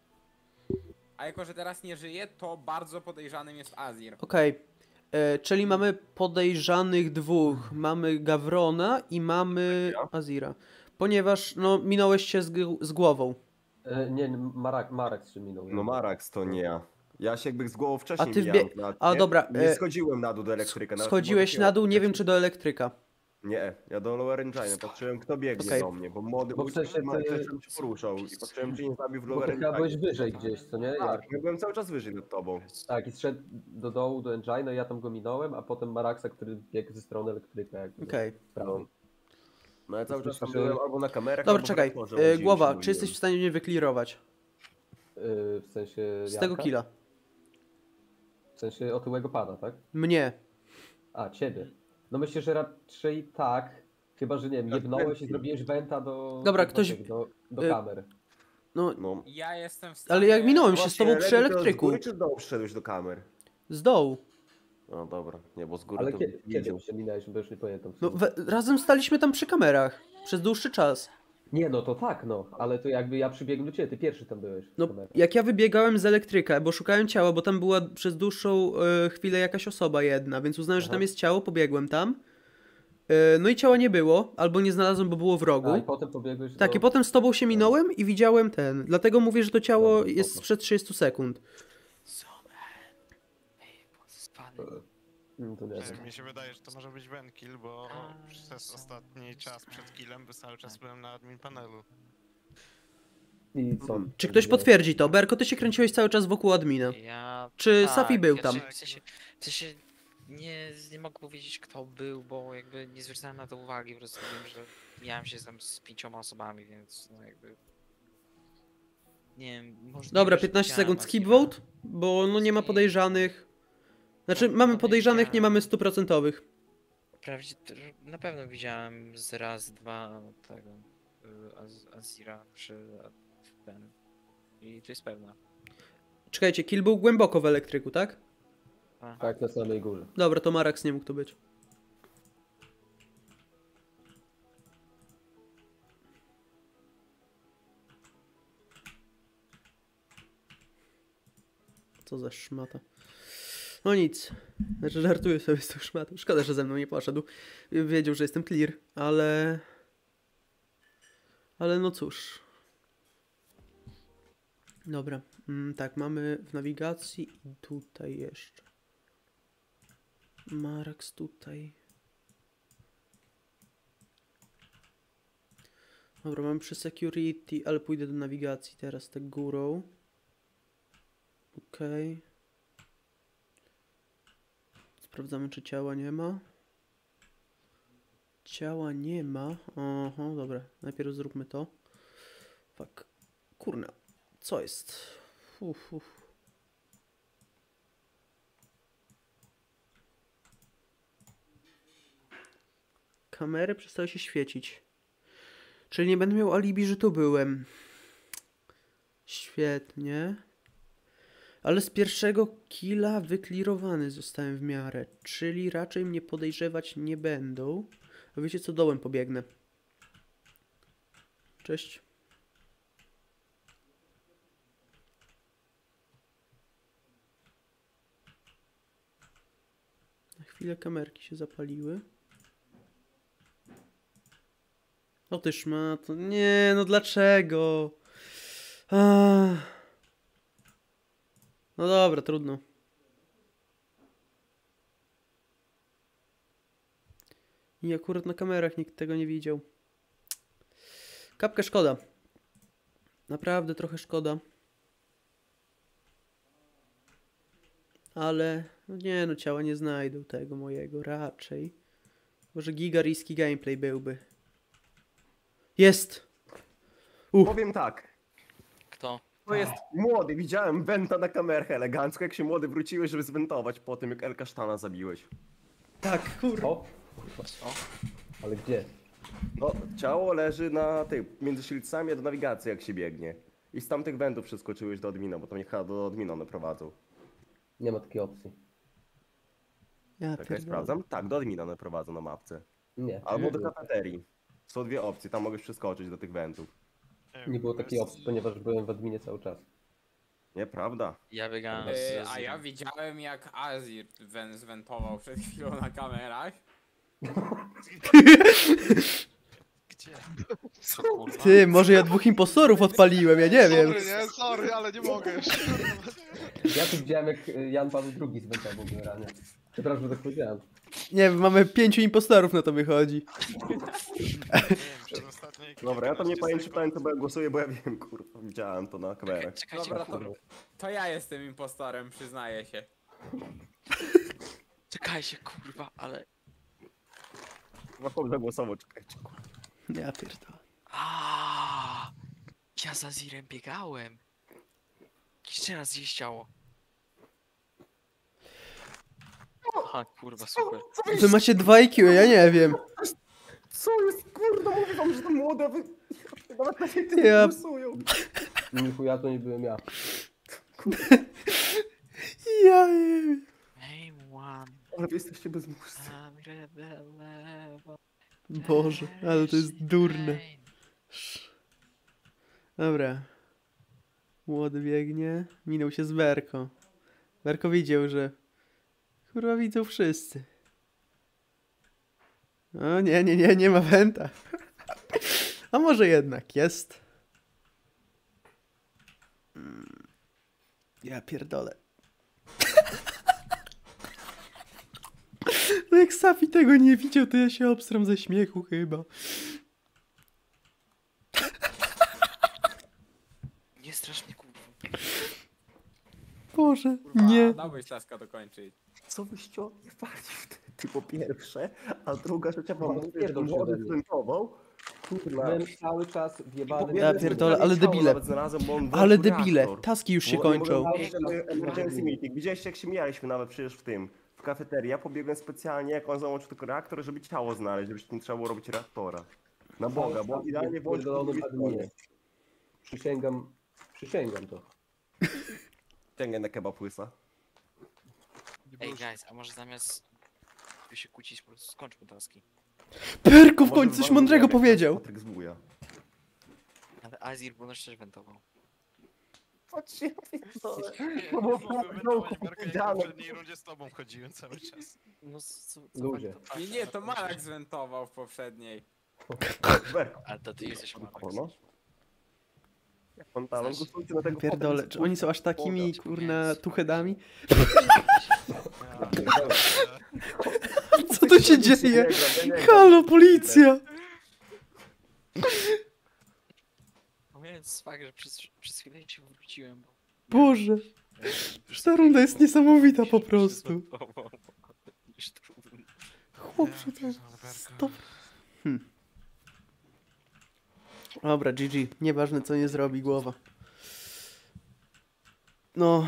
A jako, że teraz nie żyje, to bardzo podejrzanym jest Azir. Okej. Y, czyli mamy podejrzanych dwóch. Mamy Gawrona i mamy Azira. Ponieważ, no, minąłeś się z, g- z głową. E, nie, Marek, Marek się minął. No Marax to nie ja. Ja się jakby z głową wcześniej A ty mijałem wbie- na A, nie, dobra, Nie e, schodziłem na dół do elektryka. nawet nie było Schodziłeś takiego na dół, nie wiem wcześniej. czy do elektryka. Nie, ja do Lower Engine patrzyłem, kto biegnie Okej. do mnie, bo młody Bo w sensie uciekł, ty- coś tam się poruszał i patrzyłem, czy nie zabił w Bo Lower ty chyba byłeś Engine. wyżej gdzieś, co nie? Tak, Jak... ja byłem cały czas wyżej nad tobą. Tak, i zszedł do dołu, do Engine, no i ja tam go minąłem, a potem Maraksa, który biegł ze strony elektryka, jakby Okej. w prawą. No ja cały czas tam Słyszałem- byłem albo na kamerach, Dobra, albo w czekaj. reaktorze E, łaziłem, głowa, się czy jesteś w stanie mnie wyklirować? Yy, w sensie Z Janka? tego killa. W sensie otyłego pana, tak? Mnie. A, ciebie. No myślę, że raczej tak, chyba, że nie wiem, jebnąłeś i chętnie. zrobiłeś wenta do... Dobra, do, ktoś- tych, do, do y- kamer. No, No. Ja jestem w stanie... ale jak minąłem się z Właśnie, tobą przy Lewy, to Z elektryku. góry czy z dołu przyszedłeś do kamer? Z dołu. No dobra, nie, bo z góry Ale to kiedy, widział. kiedy się minęłeś, bo już nie pamiętam. w No, sumie. we, razem staliśmy tam przy kamerach. Przez dłuższy czas. Nie, no to tak, no, ale to jakby ja przybiegłem do ciebie, ty pierwszy tam byłeś. w No, kamerach. jak ja wybiegałem z elektryka, bo szukałem ciała, bo tam była przez dłuższą e, chwilę jakaś osoba jedna, więc uznałem, że Aha. tam jest ciało, pobiegłem tam. E, no i ciała nie było, albo nie znalazłem, bo było w rogu. A, i potem pobiegłeś Tak, do... i potem z tobą się minąłem i widziałem ten. Dlatego mówię, że to ciało Dobra, jest spoko. sprzed trzydziestu sekund. Mm, to nie Nie, wiem. Mi się wydaje, że to może być Benkill, bo przez ostatni czas przed killem by cały czas byłem na admin panelu. I co? Czy ktoś potwierdzi to? Berko, ty się kręciłeś cały czas wokół admina. Ja... Czy tak, Safi był ja tam? się- W sensie, w sensie nie, nie mogę powiedzieć kto był, bo jakby nie zwracałem na to uwagi, po prostu wiem, że miałem się tam z pięcioma osobami, więc no jakby... Nie wiem, może... Dobra, piętnaście sekund skip vote, bo no nie ma podejrzanych. Znaczy, No, mamy no, podejrzanych, nie widziałem. mamy stuprocentowych. Wprawdzie na pewno widziałem z raz, dwa tego y, Az Azira przy a- ten. I to jest pewne. Czekajcie, kill był głęboko w elektryku, tak? Tak, na samej górze. Dobra, to Marax nie mógł to być. Co za szmata. No nic. Znaczy żartuję sobie z tą szmatą. Szkoda, że ze mną nie poszedł. Wiedział, że jestem clear, ale... Ale no cóż. Dobra. Mm, tak, mamy w nawigacji i tutaj jeszcze. Marax tutaj. Dobra, mam przy security, ale pójdę do nawigacji teraz tak górą. Okej. Okay. Sprawdzamy, czy ciała nie ma. Ciała nie ma. Aha, dobra. Najpierw zróbmy to. Fuck. Kurna. Co jest? Uf, uf. Kamery przestały się świecić. Czyli nie będę miał alibi, że tu byłem. Świetnie. Ale z pierwszego killa wyklirowany zostałem w miarę. Czyli raczej mnie podejrzewać nie będą. A wiecie co, dołem pobiegnę. Cześć. Na chwilę kamerki się zapaliły. O ty szmato. Nie, no dlaczego? Ach. No dobra, trudno. I akurat na kamerach nikt tego nie widział. Kapkę szkoda. Naprawdę trochę szkoda. Ale no nie no, ciała nie znajdą tego mojego raczej. Może giga risky gameplay byłby. Jest! Uff. Powiem tak. Kto? To jest młody, widziałem Wenta na kamerach elegancko, jak się młody wróciłeś, żeby zwentować po tym, jak El Kasztana zabiłeś. Tak, kurwa. O, kurwa. Co? Ale gdzie? No, ciało leży na tej, między szylcami a do nawigacji, jak się biegnie. I z tamtych wentów przeskoczyłeś do admina, bo tam mnie chyba do admina one prowadzą. Nie ma takiej opcji. Ja Czekaj, pierdolę. sprawdzam. Tak, do admina one prowadzą na mapce. Nie. Albo do kafeterii. Są dwie opcje, tam mogłeś przeskoczyć do tych wentów. wiem, Nie było to takiej jest- opcji, ponieważ byłem w adminie cały czas. Nieprawda. Ja biegałem Yy, z a ja Azirem. widziałem jak Azir wen- zwentował przed chwilą na kamerach. Gdzie? Co kurwa? Ty, może ja dwóch impostorów odpaliłem, ja nie wiem. Sorry, nie? Sorry, ale nie mogę już. Ja tu widziałem, jak y, Jan Paweł drugi zwentował generalnie. Przepraszam, że tak powiedziałem. Nie wiem, mamy pięciu impostorów na to wychodzi. Nie wiem, przez ostatnie Dobra, ja tam nie kilkanaście pamiętam, co sekund- ja głosuję, bo ja wiem, kurwa, widziałem to na kamerach. Czekajcie, Dobra, to, kurwa. to ja jestem impostorem, przyznaję się. Czekajcie, kurwa, ale... Chyba chłop zagłosował, czekajcie, kurwa. Ja pierdolę. Aaaa, ja za Zirem biegałem. Jeszcze raz gdzieś ciało. Aha, kurwa, super. Wy macie dwa I Q, ja nie wiem. Co jest, kurwa, mówię wam, że to młode, wy... Nawet na tej tym Ja- głosują. Nichuja to nie byłem ja. Ja nie wiem. Name one, Ale wy jesteście bez mózgu. I'm rebel level. Boże, ale to jest durne. Dobra. Młody biegnie. Minął się z Berko. Berko widział, że... Kurwa, widzą wszyscy. O nie, nie, nie, nie ma Wenta. A może jednak jest. Mm. Ja pierdolę. No jak Safi tego nie widział, to ja się obstram ze śmiechu chyba. Nie strasznie, kurwa. Boże, Kurwa, nie. dałbyś Taska dokończyć. Co wyście odjebali wtedy po pierwsze, a druga rzecz, ja wam No, mówię, że pierdol się młody ode mnie. zwentował. Kurwa. Byłem cały czas wjebany. Ja pierdolę, ale debile. Ale debile, taski już się kończą. Emergency meeting. Widzieliście, jak się mijaliśmy nawet przecież w tym, w kafeterii. Ja pobiegłem specjalnie, jak on załączył tylko reaktor, żeby ciało znaleźć, żeby nie trzeba było robić reaktora. Na Boga, bo idealnie włączył po Pierdolonym drugiej stronie. adminie. Przysięgam, przysięgam to. Ciągaj na kebab łysa. Ej, guys, a może zamiast by się kłócić, po prostu skończmy taski. Perko w Może końcu coś wam mądrego mówiłem, jak powiedział. Patryk z wuja. Ale Azir ponoć też wentował. Patrzcie, ja pierdolę. Nie, No nie bo mogłem w wentować, dołku Berka, jak w powiedziałem. poprzedniej rundzie z tobą chodziłem cały czas. No, co, co Ludzie. pani Nie, nie, to Malak zwentował w poprzedniej. Berko. Ale to ty jesteś Malak. No. Jak on tam, Znaczy- głosujcie na tego Pierdolę, potem, czy oni są aż takimi, Boga. kurna, tuchedami? Ja pierdolę. Co tu się Ja nie dzieje? gram, ja nie gram. Halo, policja! Pomijając fakt, że przez, przez chwilę się wróciłem, bo... Boże, już ta runda jest niesamowita po prostu. Już trudno. Chłopcze, Ja to... pierdolę, Berka. Stop. Hmm. Dobra, G G. Nieważne co nie zrobi głowa. No.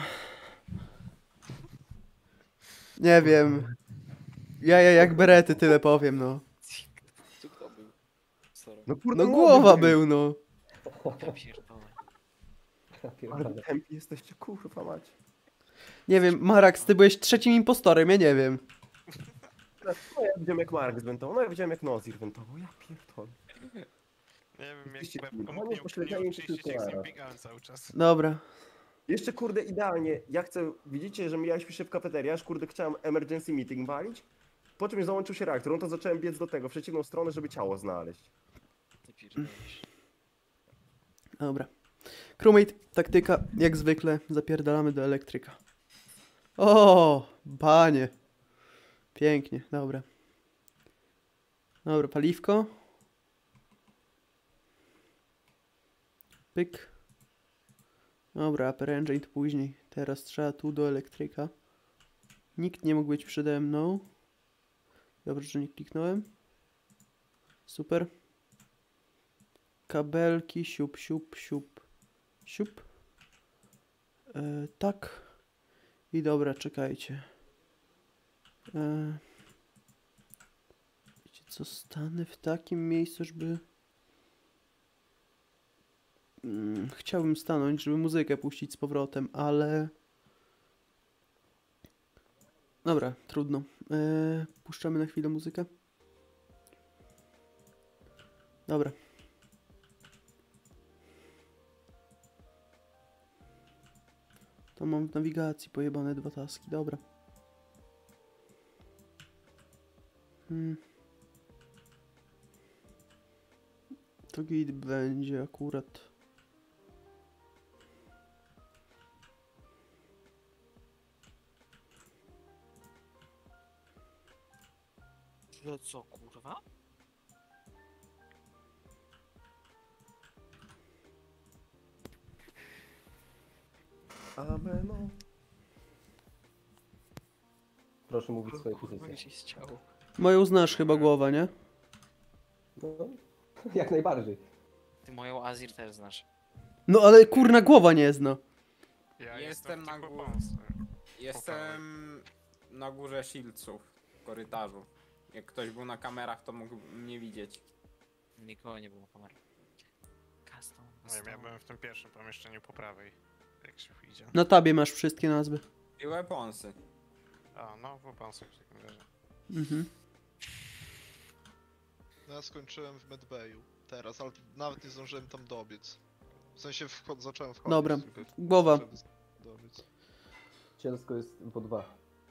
Nie wiem. Ja, ja jak berety tyle powiem, no. Tu kto był? Sorry. No kurde, No młody głowa był. był, no. Ja pierdolę. Ja Ale pierdolę. tępi jesteście, kurwa mać. Nie wiem, Marax, ty byłeś trzecim impostorem, ja nie wiem. No ja widziałem jak Mark zwentował, no ja widziałem jak Nozir wentował, ja pierdolę. Nie wiem, jak Jesteście Bebko kurwa, mógł nie nie pośledzeni uczynić, tylko jak z nim naraz. biegałem cały czas. Dobra. Jeszcze kurde idealnie, ja chcę, widzicie, że mijaliśmy się w kafeterii, aż kurde chciałem emergency meeting walić, po czym załączył się reaktor, no to zacząłem biec do tego, w przeciwną stronę, żeby ciało znaleźć. Ty pierdolisz. Dobra. Crewmate, taktyka, jak zwykle, zapierdalamy do elektryka. O, panie. Pięknie, dobra. Dobra, paliwko. Pyk. Dobra, upper engine to później. Teraz trzeba tu do elektryka. Nikt nie mógł być przede mną. Dobrze, że nie kliknąłem. Super. Kabelki, siup, siup, siup, siup. E, tak. I dobra, czekajcie. E, wiecie co, stanę w takim miejscu, żeby... Mm, chciałbym stanąć, żeby muzykę puścić z powrotem, ale... Dobra, trudno. E, puszczamy na chwilę muzykę. Dobra. To mam w nawigacji pojebane dwa taski, dobra. Hmm. To git będzie akurat. Że co, kurwa? Ameno. Proszę mówić swoje Kurwa, pozycje. mi się chciało. Moją znasz chyba głowa, nie? No, jak najbardziej. Ty moją Azir też znasz. No ale kurna głowa nie zna. Ja Jestem jestem na na górze. górze. Jestem na górze Shieldsów w korytarzu. Jak ktoś był na kamerach, to mógł mnie widzieć. Nikogo nie było kamery. Custom, Nie wiem, ja custom. byłem w tym pierwszym pomieszczeniu po prawej. Jak się idzie. Na tabie masz wszystkie nazwy. I weaponsy. A, no, w opansu w takim razie. Mhm. No ja skończyłem w Medbayu teraz, ale nawet nie zdążyłem tam dobiec. W sensie wchod- zacząłem wchodzić. Dobra. tylko Głowa. żeby dobiec. Cielsko jest po dwa.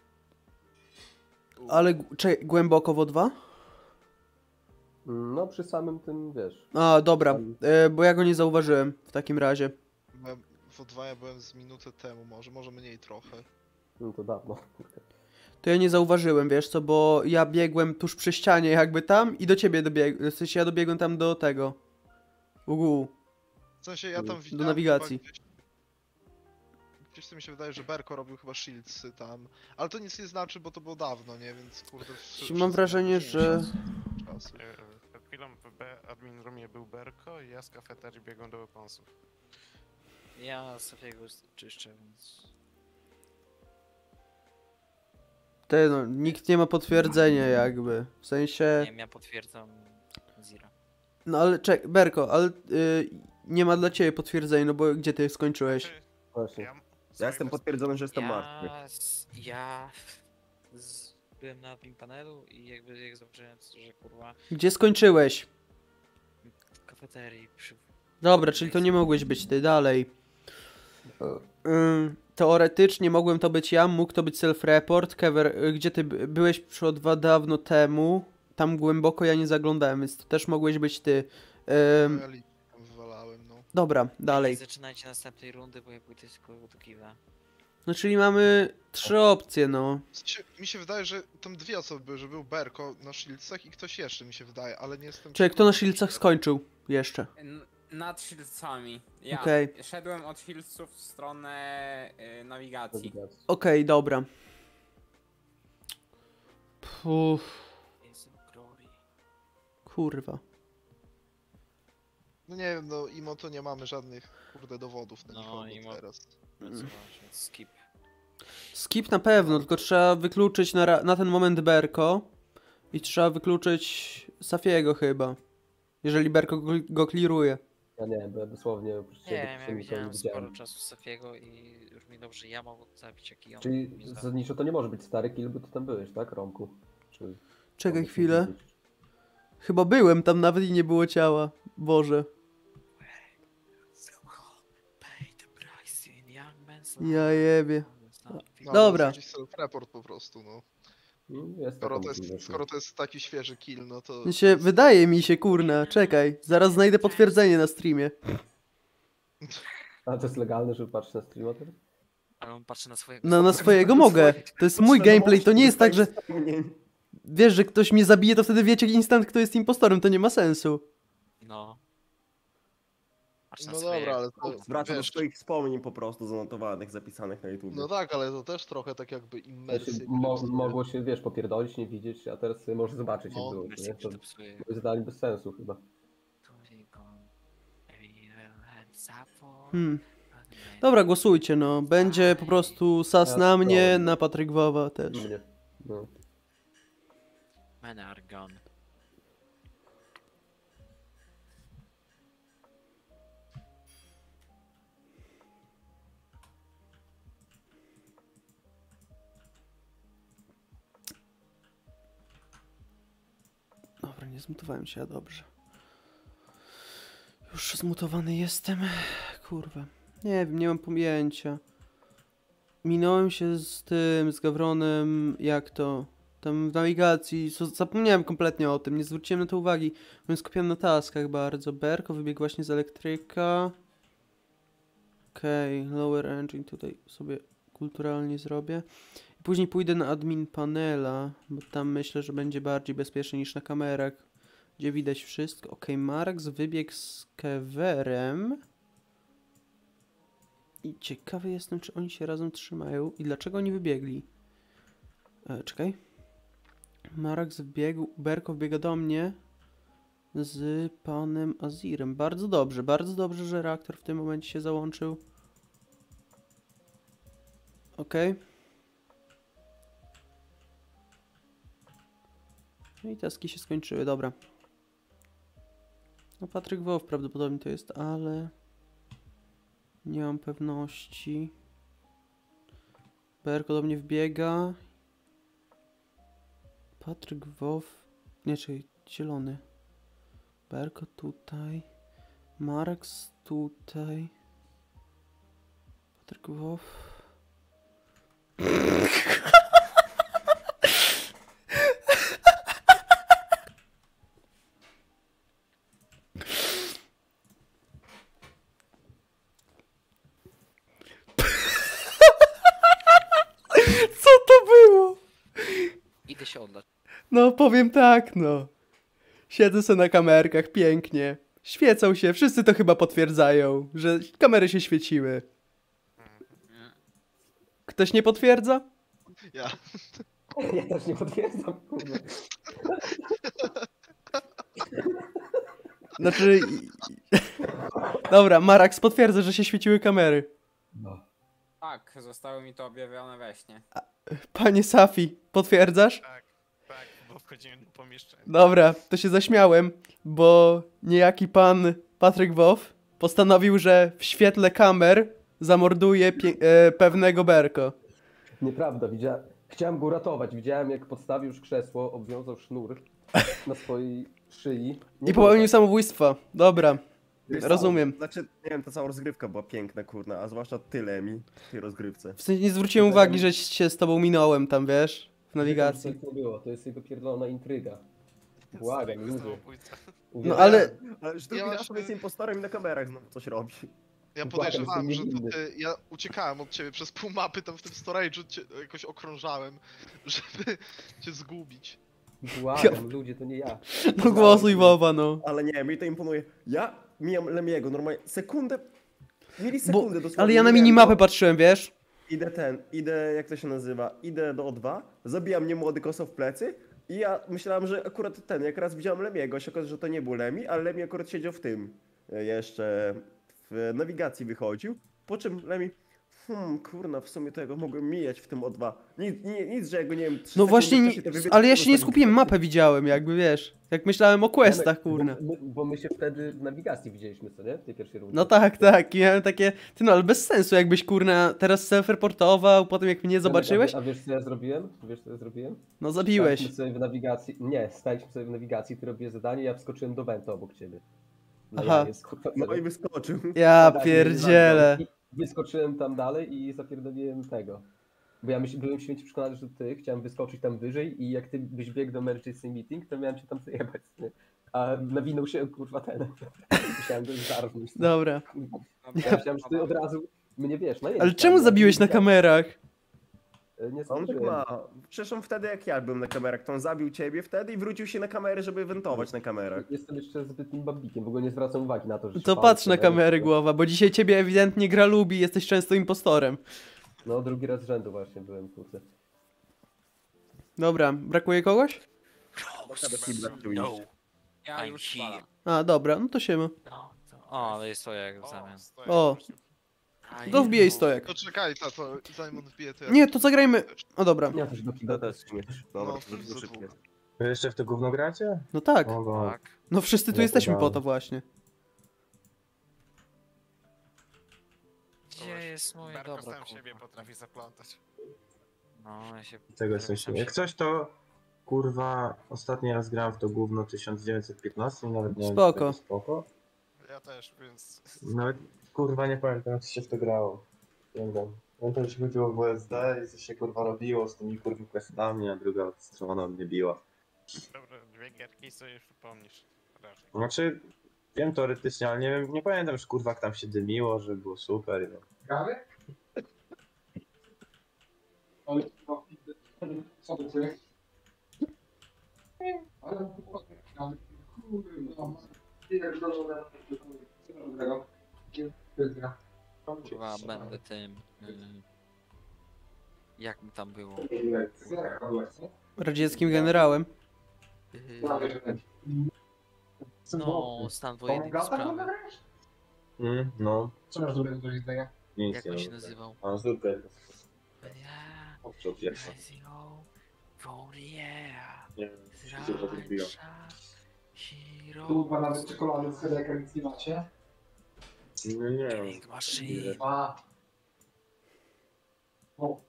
Ale g- czekaj, głęboko w O dwa? No przy samym tym, wiesz. A, dobra, e, bo ja go nie zauważyłem w takim razie. Byłem- W O dwa ja byłem z minutę temu, może, może mniej trochę. No to dawno. To ja nie zauważyłem, wiesz co, bo ja biegłem tuż przy ścianie jakby tam i do ciebie dobiegłem, w sensie ja dobiegłem tam do tego. Ugu. W sensie ja tam Do widziałem nawigacji. chyba Gdzieś, gdzieś to mi się wydaje, że Berko robił chyba shieldsy tam. Ale to nic nie znaczy, bo to było dawno, nie? Więc kurde... wszy- Mam wszyscy wrażenie, mieli że... czasy. E, e, Przed chwilą w B admin roomie był Berko i ja z kafeterii biegłem do oponsów. Ja Sofiego czyszczę, więc... Ty, no, nikt nie ma potwierdzenia jakby, w sensie... Nie wiem, ja potwierdzam Zira. No ale czek, Berko, ale y, nie ma dla ciebie potwierdzenia, no bo gdzie ty skończyłeś? Znaczy, Właśnie. ja, Ja jestem potwierdzony, że jestem ja, martwy. s- ja z, byłem na admin panelu i jakby jak zobaczyłem, że kurwa Gdzie skończyłeś? w kafeterii przy... Dobra, czyli to nie mogłeś być ty, dalej. Ym, teoretycznie mogłem to być ja, mógł to być self-report. Kever, y, gdzie ty by- byłeś przy O dwa dawno temu? Tam głęboko ja nie zaglądałem, więc to też mogłeś być ty. Ym, No ja liczbę tam wywalałem, no. dobra, Nie dalej. zaczynajcie następnej rundy, bo ja pójdę tylko do kiwa. No czyli mamy trzy opcje, no. W sensie, mi się wydaje, że tam dwie osoby były, że był Berko na shieldsach i ktoś jeszcze mi się wydaje, ale nie jestem... Czekaj, kto na przekonany. Shieldsach skończył jeszcze? N- nad Shieldsami. Ja Okej. szedłem od Shieldsów w stronę y, nawigacji. Okej, dobra. Puf, Jestem glory. kurwa. No nie wiem, no imo to nie mamy żadnych, kurde, dowodów na No, nikogo imo- teraz. Pracować, więc skip. Skip na pewno, tylko trzeba wykluczyć na, ra- na ten moment Berko i trzeba wykluczyć Safiego chyba. Jeżeli Berko go, go clearuje. Ja nie wiem, bo ja dosłownie oprócz Nie ciebie wiem, ja nikogo nie widziałem widziałem. sporo czasu Safiego i już mi dobrze, ja mogę zabić jak i on. Czyli mi zabił. zasadniczo to nie może być stary kill, bo ty tam byłeś, tak, Romku? Czy... Czekaj mogę chwilę. widzieć? Chyba byłem tam nawet i nie było ciała. Boże. So pay the price in young man's Ja life. jebie. No, Dobra. To jest jakiś self-report po prostu, no. Mm, Jest Skoro taka to jest, możliwość. skoro to jest taki świeży kill, no to... Mi się, wydaje mi się, kurna, czekaj. Zaraz znajdę potwierdzenie na streamie. A to jest legalne, żeby patrzeć na streama teraz? Ale on patrzy na swojego. No na Safia. swojego mogę. To jest mój gameplay, to nie jest tak, że... Wiesz, że ktoś mnie zabije, to wtedy wiecie instant, kto jest impostorem, to nie ma sensu. No. Patrz na No swojego. dobra, ale to... Wracam do wiesz, swoich wspomnień po prostu zanotowanych, zapisanych na YouTube. No tak, ale to też trochę tak jakby Znaczy, immersję. mo gry w mogło się, wiesz, popierdolić, nie widzieć, a teraz sobie możesz zobaczyć, No, jak było. Wersję Nie? To to psuje. moim zdaniem bez sensu chyba. Hmm. Dobra, głosujcie, no. Będzie po prostu sas Ja na mnie, scroll. na Patryk Wowa też. Mnie. No. Men are gone. Dobra, nie zmutowałem się, a dobrze. Już zmutowany jestem. Kurwa. Nie wiem, nie mam pojęcia. Minąłem się z tym, z Gawronem, jak to... Tam w nawigacji, co- zapomniałem kompletnie o tym, nie zwróciłem na to uwagi. Byłem skupiony na taskach bardzo. Berko wybiegł właśnie z elektryka. Okej, okay, lower engine tutaj sobie kulturalnie zrobię. Później pójdę na admin panela, bo tam myślę, że będzie bardziej bezpiecznie niż na kamerach, gdzie widać wszystko. Okej, Marax wybiegł z Keverem. I ciekawy jestem, czy oni się razem trzymają i dlaczego oni wybiegli. E, czekaj. Marax wbiegł, Berko wbiega do mnie z panem Azirem. Bardzo dobrze, bardzo dobrze, że reaktor w tym momencie się załączył. Okej. No i taski się skończyły, dobra. No Patryk Wołów prawdopodobnie to jest, ale nie mam pewności. Berko do mnie wbiega. Patryk Wołów. Nie, czyli zielony. Berko tutaj. Marax tutaj. Patryk Wołów. Co to było? Idę się oddać. No powiem tak, no. Siedzę sobie na kamerkach, pięknie. Świecą się, wszyscy to chyba potwierdzają, że kamery się świeciły. Ktoś nie potwierdza? Ja. Ja też nie potwierdzam, kurwa. Znaczy... Dobra, Marax potwierdza, że się świeciły kamery. No. Tak, zostało mi to objawione we śnie. Panie Safi, potwierdzasz? Tak, tak, bo wchodziłem do pomieszczenia. Dobra, to się zaśmiałem, bo niejaki pan Patryk Wow postanowił, że w świetle kamer zamorduje pie- e, pewnego Berko. Nieprawda, widziałem. Chciałem go uratować. Widziałem, jak podstawił już krzesło, obwiązał sznur na swojej szyi. Nie I było popełnił tak. samobójstwo. Dobra, Wiesz, rozumiem. Znaczy, nie wiem, ta cała rozgrywka była piękna, kurna, a zwłaszcza tyle mi w tej rozgrywce. W sensie nie zwróciłem uwagi, że się z tobą minąłem tam, wiesz? W nawigacji. Tak nie było, to jest jego pierdolona intryga. Błagam, ludzie. Samobójca. No ale... Ale już drugi Ja raz właśnie- jest impostorem i na kamerach znowu coś robi. Ja Błagam, podejrzewałem, że jestem to niewinny. ty, ja uciekałem od ciebie przez pół mapy tam w tym storage'u, cię jakoś okrążałem, żeby cię zgubić. Błagam, ludzie, to nie ja. No głosuj Wowa, no. Ale nie, mi to imponuje. Ja mijam Lemiego, normalnie sekundę, Bo, milisekundę dosłownie. ale ja na mijałem minimapę go. patrzyłem, wiesz? Idę ten, idę, jak to się nazywa, idę do O dwa, zabija mnie młody koso w plecy i ja myślałem, że akurat ten, jak raz widziałem Lemiego, się okazało, że to nie był Lemi, ale Lemi akurat siedział w tym, e, jeszcze w nawigacji wychodził, po czym Lemi, hmm, kurna, w sumie to ja go mogłem mijać w tym O dwa. Nic, nic, nic że ja go nie wiem, trzy No sekundy właśnie, nie, wcześniej to wybiegł ale ja z się nie tego skupiłem, stadionu. mapę widziałem, jakby wiesz. Jak myślałem o questach, kurna. Bo, my, bo my się wtedy w nawigacji widzieliśmy, co nie? W tej pierwszej rundzie. No tak, tak, i miałem takie, ty no ale bez sensu, jakbyś kurna teraz self-reportował, potem jak mnie zobaczyłeś, A, a wiesz co ja zrobiłem? Wiesz co ja zrobiłem? no zabiłeś. Staliśmy sobie w nawigacji. Nie, staliśmy sobie w nawigacji, ty robiłeś zadanie, ja wskoczyłem do Wenta obok ciebie. No Aha. ja jest, kurwa, No serio. i wyskoczył. Ja Tak, pierdzielę. I wyskoczyłem tam dalej i zapierdoliłem tego. Bo ja myśl, byłem święcie przekonany, że to ty, chciałem wyskoczyć tam wyżej i jak ty byś biegł do emergency meeting, to miałem cię tam zajebać, nie? A nawinął się kurwa ten. Musiałem go zarżnąć. Dobra. Ja myślałem, że ty od razu mnie wiesz, no Ale czemu zabiłeś na kamerach? Nie On tak zdążyłem. ma. Przecież on wtedy jak ja byłem na kamerach, to on zabił ciebie wtedy i wrócił się na kamery, żeby wentować na kamerach. Jestem jeszcze zbytnim babikiem, w ogóle nie zwracam uwagi na to, że... To trzymałem patrz na kamerę. kamery, głowa, bo dzisiaj ciebie ewidentnie gra lubi, jesteś często impostorem. No drugi raz z rzędu właśnie byłem, kurde. Dobra, brakuje kogoś? No. Ja I'm już here. spalam. A, dobra, no to siema. No, to... O, ale jest to jak w O, zamian. stoję, O. wrócił. To wbijaj stojak. To czekaj, tato, zanim on wbije, to ja... Nie, to zagrajmy... O dobra, Ja też do To kiga. też nie. Dobra, No, to dużo za szybciej. dwóch. Wy jeszcze w to gówno gracie? no tak. O, bo... Tak. No wszyscy tu Ja jesteśmy po podałem. to właśnie. Gdzie jest moje Berko dobro, sam siebie kurwa? potrafi zaplątać. No, ja się... Tego jestem sam siły. Jak coś to... Kurwa, ostatni raz grałem w to gówno tysiąc dziewięćset piętnaście i nawet nie wiem, Spoko. czy tego spoko. Ja też, więc... Nawet kurwa nie pamiętam jak się w to grało. Nie wiem. Pamiętam, że chodziło o W S D i coś się kurwa robiło z tymi kurwa questami, a druga strona mnie biła. Dobra, dwie gierki sobie przypomnisz. Raczej. Znaczy, wiem teoretycznie, ale nie wiem, nie pamiętam już kurwa jak tam się dymiło, że było super. No. Prawy? Oj, Co to ty? Ale kurwa, pierdolone. Chyba będę tym... y, Jak mi tam było? Radzieckim generałem. Y, No, stan wojenny Pomagata sprawy. nagrałeś? Mm, no, Co masz dobrego do jedzenia? nic Jak nie on się robię. nazywał? A zupę. Ja, Owszem, pierwsza. Ezio, Fourier, Nie wiem, czy się zrobiło. Zrańcza, Hiro, Kurwa, nawet czekolady z Hedeka nic nie macie. No nie wiem. Killing Machine. A. O.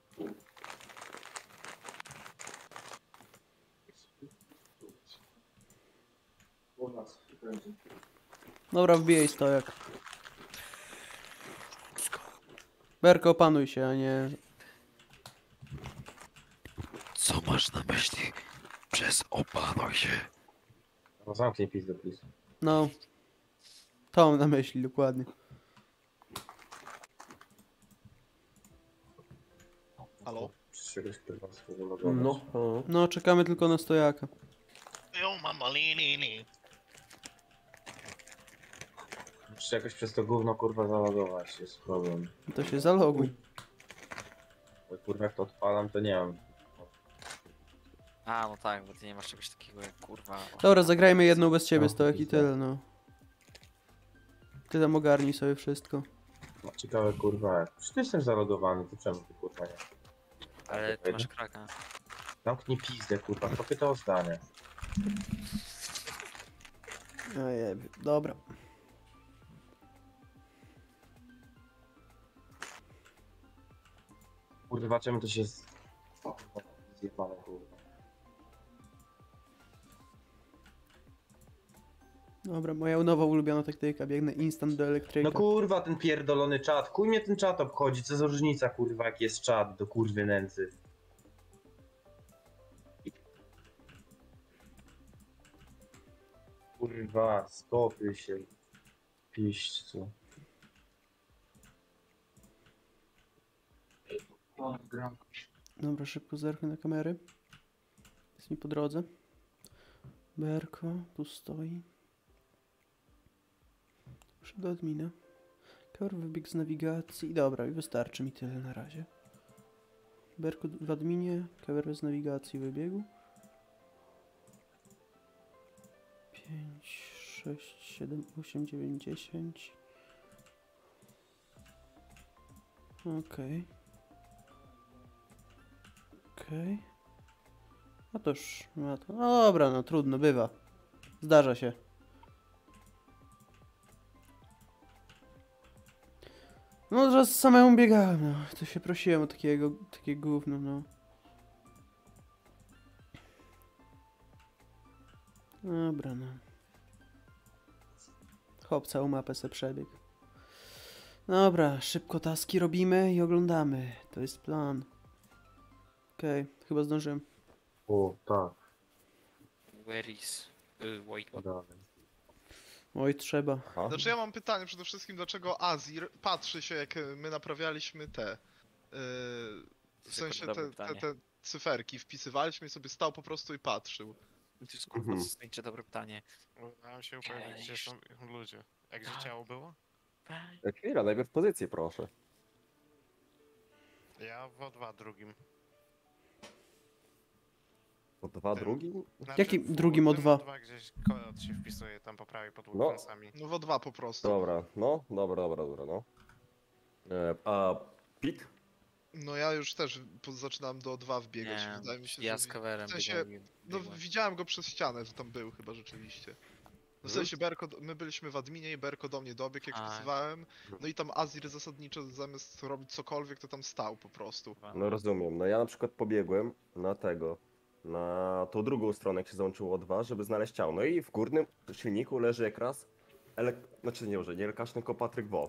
U nas będzie. Dobra, wbijaj stojak. Berko, opanuj się, a nie... Co masz na myśli przez opanuj się? No zamknij pizdę, please. No. To mam na myśli, dokładnie. Halo? Przez czegoś kurwa spowodować. No, no. No, czekamy tylko na stojaka. Jo, mama, li, li, li. Muszę jakoś przez to gówno kurwa zalogować, jest problem. To się zaloguj. Bo kurwa jak to odpalam, to nie mam. A, no tak, bo ty nie masz czegoś takiego jak kurwa... Dobra, zagrajmy jedną bez ciebie, No, stojak i pizda. tyle, no. Ty tam ogarnij sobie wszystko. No, ciekawe kurwa jak. Przecież ty jesteś zalogowany, to czemu ty kurwa nie? Ale ty masz kraka. Zamknij pizdę kurwa, kto pyta o zdanie? Ojej, dobra. Kurwa, czemu to się z... O, zjebane kurwa. Dobra, moja nowa ulubiona taktyka, biegnę instant do elektryka. No kurwa, ten pierdolony czat. Chuj mnie ten czat obchodzi, co za różnica kurwa, jak jest czat do kurwy nędzy. Kurwa, skopy się. Piszcu. O, gram. Dobra, szybko zerknę na kamery. Jest mi po drodze. Berko, tu stoi. Muszę do admina. Kor wybiegł z nawigacji. Dobra, i wystarczy mi tyle na razie. Berko w adminie, Kewer z nawigacji wybiegł. pięć, sześć, siedem, osiem, dziewięć, dziesięć. Okej. Okej. No to już, no to, no dobra, no trudno, bywa. Zdarza się. No, że samemu biegałem, no. To się prosiłem o takiego, takie gówno, no. Dobra, no. Hop, całą mapę se przebiegł. Dobra, szybko taski robimy i oglądamy. To jest plan. Okej, okay, chyba zdążyłem. O, tak. Where is... Y, wait, what? Dalej. Oj, trzeba. Aha. Znaczy ja mam pytanie przede wszystkim, dlaczego Azir patrzy się, jak my naprawialiśmy te... Yy, w sensie dobre te, te, pytanie. te cyferki wpisywaliśmy i sobie stał po prostu i patrzył. To jest kurwa Mhm. zasadnicze dobre pytanie. Udało się upewnić, gdzie są ludzie. A gdzie ciało było? Chwila, najpierw pozycję proszę. Ja w O dwa drugim. O dwa Tym- drugi? Znaczy, Jakim w drugim O tym dwa? O dwa gdzieś kod się wpisuje tam po prawej pod No. łupieńcami. No w O dwa po prostu. Dobra, no, dobra, dobra, dobra, no. E, a Pit? No ja już też po- zaczynałem do O dwa wbiegać. Nie, Wydaje mi się, ja że... z coverem w sensie, biegałem, No biegłem. widziałem go przez ścianę, że tam był chyba rzeczywiście. No w Mhm. sensie Berko, my byliśmy w adminie i Berko do mnie dobiegł jak A. wpisywałem. No i tam Azir zasadniczo zamiast robić cokolwiek to tam stał po prostu. No rozumiem, no ja na przykład pobiegłem na tego, na tą drugą stronę, jak się załączyło O dwa, żeby znaleźć ciało. No i w górnym silniku leży jak raz, elek... znaczy nie może, nie Elkasz, tylko Patryk Wow.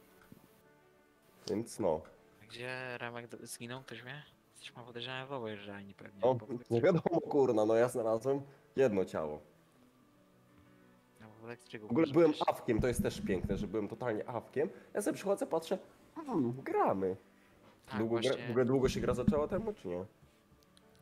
Więc no, Gdzie Remek do- zginął, ktoś wie? Coś ma podejrzane w obejrzeniu pewnie. no bo w nie wiadomo kurna, no ja znalazłem jedno ciało. No, w elektryku W ogóle może byłem być. awkiem, to jest też piękne, że byłem totalnie awkiem. Ja sobie przychodzę, patrzę, hmm, gramy. Tak, Długo, gra, właśnie. w ogóle długo się gra zaczęła temu, czy nie?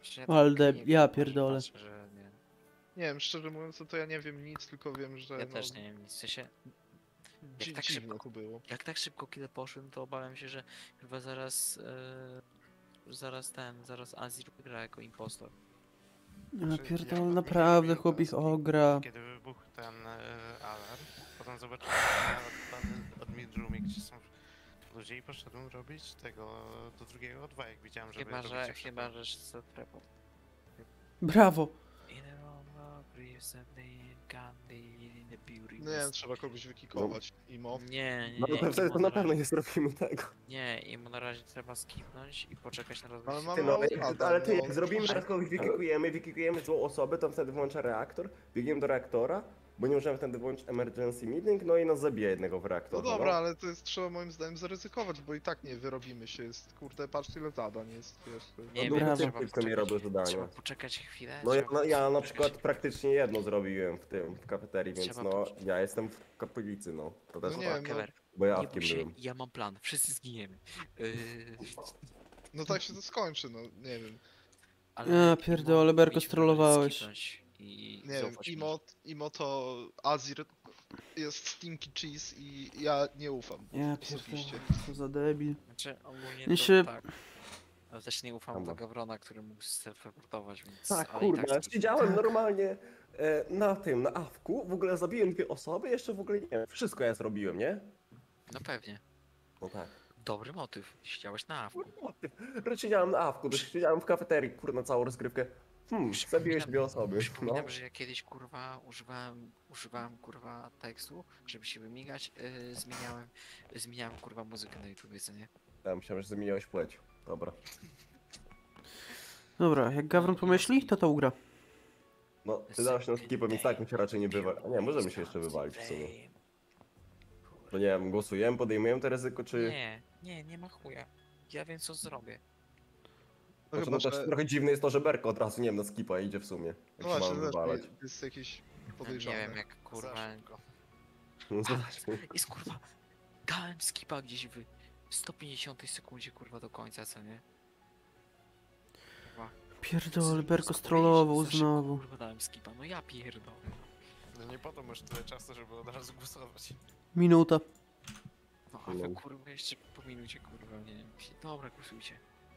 Że ja Ale tak de- nie ja wiem, może pierdolę. znaczy, że nie. Nie wiem, szczerze mówiąc, to ja nie wiem nic, tylko wiem, że Ja no, też nie wiem nic. W sensie, dzi- jak tak dziwne szybko, to było. jak tak szybko kile poszły, to obawiam się, że chyba zaraz, e, zaraz ten, zaraz Azir wygra jako impostor. Ja Znaczy, pierdolę, podmieniłem naprawdę to chłop ich skip, ogra. Kiedy wybuchł ten e, alarm, potem zobaczyłem na- od, od Midroomie, gdzie są ludzie i poszedłem robić tego do drugiego dwa, jak widziałem, żeby Chyba, robicie że, przed chyba, tym. że set report. Brawo. No nie wiem, trzeba kogoś wykikować. Imo. Nie, nie, No nie. to wtedy to Imo na na pewno razie- nie zrobimy tego. Nie, im na razie trzeba skipnąć i poczekać na Ale rozwój. mamy Ty, no, mało jak- zadań, ale ty, no, jak zrobimy może- teraz kogoś wykikujemy, wykikujemy złą osobę, to wtedy włącza reaktor, biegniemy do reaktora, bo nie możemy wtedy włączyć emergency meeting, no i nas zabija jednego w No reaktorze. dobra, ale to jest trzeba moim zdaniem zaryzykować, bo i tak nie wyrobimy się. Jest, kurde, patrz ile zadań jest, wiesz. to- Nie No wiem, brawo. trzeba Tylko nie poczekać, robię zadania. trzeba poczekać chwilę. No ja, trzeba no, ja na poczekać. przykład praktycznie jedno zrobiłem w tym, w kafeterii, więc Trzeba no poczekać. ja jestem w kaplicy, no. To też No nie tak, wiem, no, Kever, bo ja nie bój awkiem się, byłem. ja mam plan, wszyscy zginiemy. Yy, no tak się to skończy, no nie wiem. ale Ja Imo, pierdolę, Berko, powinniśmy strollowałeś. skipnąć I Nie wiem, zaufać mi. Imo, Imo to Azir jest stinky cheese i ja nie ufam. Ja Osobiście. pierdolę, co za debil. Znaczy ogólnie Ja to się- tak. Ale też nie ufam Dobra. do Gawrona, który mógł self-reportować, więc... Tak, ale i kurde, tak sobie- siedziałem normalnie e, na tym, na awku, w ogóle zabiłem dwie osoby, jeszcze w ogóle nie wiem, wszystko ja zrobiłem, nie? No pewnie. No tak. Dobry motyw. Siedziałeś na awku. Raczej siedziałem na awku, też siedziałem w kafeterii, kurde, całą rozgrywkę. Hmm, zabiłeś dwie osoby, no. Przypominam, że ja kiedyś kurwa używałem, używałem kurwa tekstu, żeby się wymigać, yy, zmieniałem, zmieniałem kurwa muzykę na YouTube, co nie? Ja myślałem, że zmieniłeś płeć. Dobra. Dobra, jak Gawron pomyśli, to to ugra. No, ty dałeś nam skipem, więc tak mi się raczej nie wywali. A nie, możemy się jeszcze wywalić w sumie. To nie wiem, głosujemy, podejmujemy to ryzyko, czy... Nie, nie, nie ma chuja. Ja wiem co zrobię. No Znaczy, chyba, no też że... trochę dziwne jest to, że Berko od razu, nie wiem, na skipa idzie w sumie. Jak No się właśnie, mamy to wywalać. też jest jakieś Nie podejrzane. wiem jak kurwa... Za szybko. No, zobaczmy. Jest kurwa... Dałem skipa gdzieś w sto pięćdziesiątej sekundzie kurwa do końca, co nie? Kurwa. Pierdolę, Berko Za strollował szybko, znowu. Kurwa dałem skipa, no ja pierdolę. No nie po to masz tyle czasu, żeby od razu głosować. Minuta. No a wy No. kurwa jeszcze po minucie kurwa, nie wiem. Dobra, głosujcie.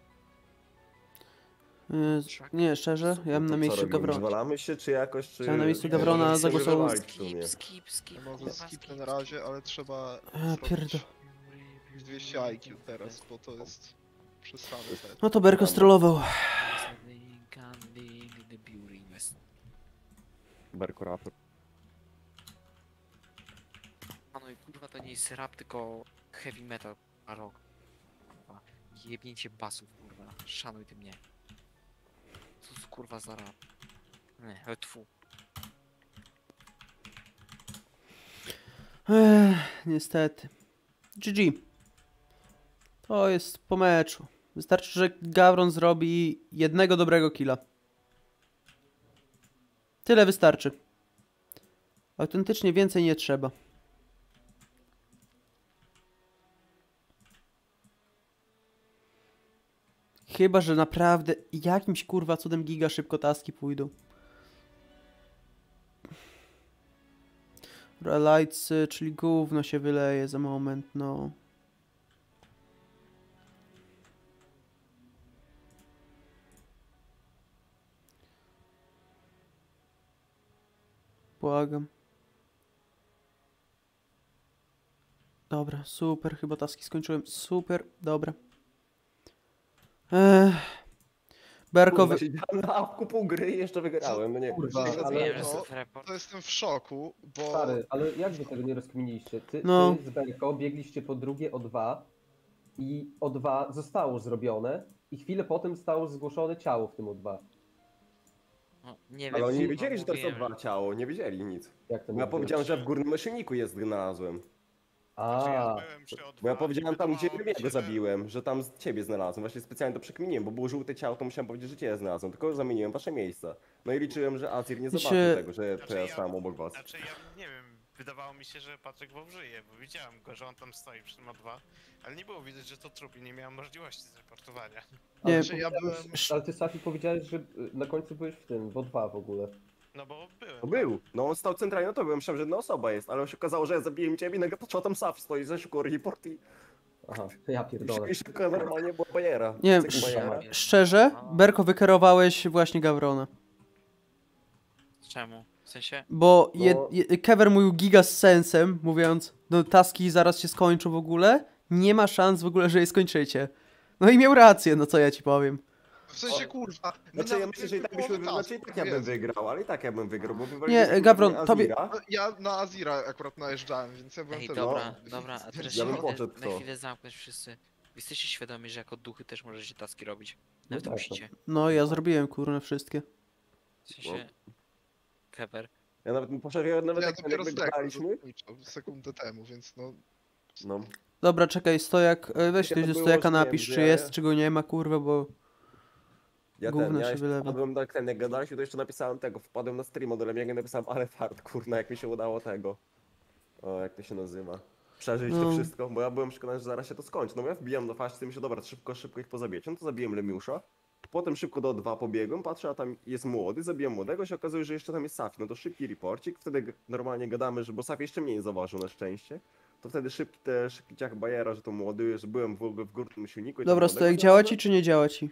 Yy, nie, szczerze, ja bym No na to miejscu co robimy? Gawrona. Wywalamy się, czy jakoś, czy... Ja na miejscu nie, Gawrona możemy się zagłosował- wywalić w sumie. Skip, skip, skip. No może kurwa, skip na razie, ale trzeba A, zrobić pierdol. dwieście I Q teraz, bo to jest przesadzone. No to Berko strollował. Berko raper. No i kurwa to nie jest rap, tylko heavy metal, a rock. Kurwa, jebnięcie basów, kurwa. Szanuj ty mnie. Co to kurwa za rap? Nie, ale tfu. Ech, niestety. G G. To jest po meczu. Wystarczy, że Gawron zrobi jednego dobrego killa. Tyle wystarczy. Autentycznie więcej nie trzeba. Chyba, że naprawdę jakimś kurwa cudem giga szybko taski pójdą. Relights, czyli gówno się wyleje za moment, no. Błagam. Dobra, super, chyba taski skończyłem. Super, dobra. Ech. Berko, wy... Siedziałem na awku pół gry i jeszcze wygrałem, no nie. Kurwa, Nie, ale Wiem, że to- self-report. To jestem w szoku, bo... stary, ale jak wy tego nie rozkminiliście? Ty, No. ty z Berko biegliście po drugie O dwa i O dwa zostało zrobione i chwilę potem zostało zgłoszone ciało w tym O dwa. No, nie wiem, Ale oni nie kurwa, wiedzieli, że to jest O mówiłem, dwa ciało, nie wiedzieli nic. Jak to Bo ja nie powiedziałem, było? że w górnym maszyniku jest znalazłem. Znaczy ja A, byłem przy O dwa Bo ja i powiedziałem tam, gdzie wydawało mi Rymiego się, że- zabiłem, że tam z ciebie znalazłem. Właśnie specjalnie to przekminiłem, bo było żółte ciało, to musiałem powiedzieć, że ciebie znalazłem. Tylko zamieniłem wasze miejsca. No i liczyłem, że Azir nie Się- zobaczył tego, że to Znaczy ja ja- stałem obok was. Znaczy ja nie wiem, wydawało mi się, że Patryk Wow żyje, bo widziałem go, że on tam stoi przy tym O dwa, ale nie było widać, że to trup i nie miałem możliwości zreportowania. Nie, Znaczy, ja byłem... Ale ty, Safi, powiedziałeś, że y, na końcu byłeś w tym, w O dwa w ogóle. No bo byłem. To był. No on stał centralnie na tobie, ja myślałem, że jedna osoba jest, ale się okazało, że ja zabiłem ciebie i nagle patrzyła tam Safi, stoi za szybko report i... Aha, ja pierdolę. I szybko normalnie była bajera. Nie wiem, Cyk, sz- bajera. szczerze, Berko, wykierowałeś właśnie Gawrona. Czemu? W sensie? Bo je, No. je, Kever mówił giga z sensem, mówiąc, no taski zaraz się skończą w ogóle, nie ma szans w ogóle, że je skończycie. No i miał rację, no co ja ci powiem. W sensie, kurwa... my Znaczy ja nawet myślę, że i tak mieliśmy byśmy, połowę znaczy i czasu, tak ja bym Jezu. wygrał, ale i tak ja bym wygrał, bo Nie, wywaliliśmy Gawron, mnie tobie- Azira. No, ja na Azira akurat najeżdżałem, więc ja byłem Ej, też... dobra, no. dobra, a teraz Ja się bym na, poszedł w na to. chwilę zamknąć wszyscy. Jesteście świadomi, że jako duchy też możecie taski robić. No Nawet tak, musicie. No ja zrobiłem kurne wszystkie. W sensie... Kever. Ja nawet bym poszedł, ja nawet Ja jak dopiero jakby z lekko graliśmy. zakończył, sekundę temu, więc no... No. Dobra, czekaj, stojak, e, weź Ja ktoś to do było, stojaka że nie napisz, wiem, czy że- jest, czy go nie ma, kurwa, bo... Ja Gówno ten, ja się jeszcze wylewa. wpadłem tak ten, jak gadaliśmy, to jeszcze napisałem tego, wpadłem na stream od Lemiego i napisałem, ale fart, kurna, jak mi się udało tego. O, jak to się nazywa. Przeżyć No. to wszystko, bo ja byłem przekonany, że zaraz się to skończy. No bo ja wbijam do faści, myślę, dobra, szybko, szybko ich pozabijać. No to zabiłem Lemiusza. Potem szybko do O dwa pobiegłem, patrzę, a tam jest młody, zabijam młodego, się okazuje, że jeszcze tam jest Safi. No to szybki reporcik, wtedy g- normalnie gadamy, że bo Safi jeszcze mnie nie zauważył na szczęście. To wtedy szybki te szybki ciach bajera, że to młody, że byłem w ogóle w górnym silniku. i tam Dobra, młodego stojak, znalazłem. działa ci, czy nie działa ci?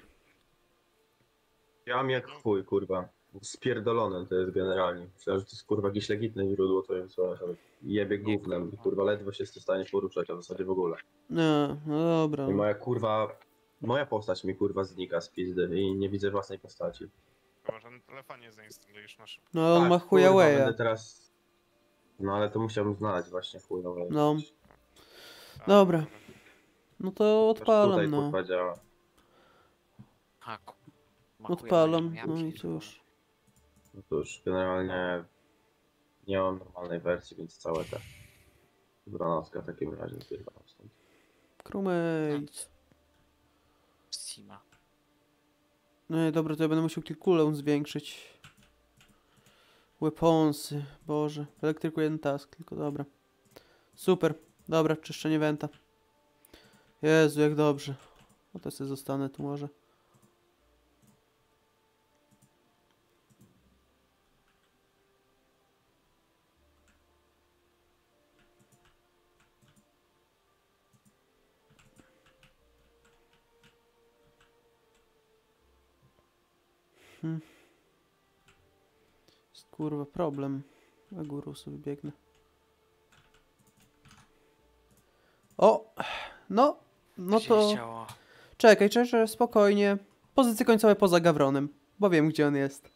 Ja mam jak chuj, kurwa. Spierdolone to jest generalnie. Myślałem, że to jest kurwa jakieś legitne źródło, to jest jebie gównem i kurwa ledwo się jest w stanie poruszać, a w zasadzie w ogóle. No, no dobra. I moja kurwa, moja postać mi kurwa znika z pizdy i nie widzę własnej postaci. Może na telefonie zainstalujesz na szybko. No on Tak, ma kurwa, Huawei'a. będę teraz... No ale to musiałbym znaleźć właśnie chujowe. No, A, dobra. no to Też odpalam, tutaj no. kurwa działa. Haku. Odpalam, no i cóż. No to już generalnie nie mam normalnej wersji, więc całe te granacka w takim razie zbieram stąd. Crewmate. Sima. No i dobra, to ja będę musiał kilkulę zwiększyć. Weaponsy, boże. W elektryku jeden task, tylko dobra. Super, dobra, czyszczenie wenta. Jezu, jak dobrze. O, to sobie zostanę tu może. Hmm. Jest kurwa problem. Na górę sobie biegnę. O! No, no Gdzie to... ciało? Czekaj, czekaj, spokojnie. Pozycje końcowe poza Gawronem. Bo wiem, gdzie on jest.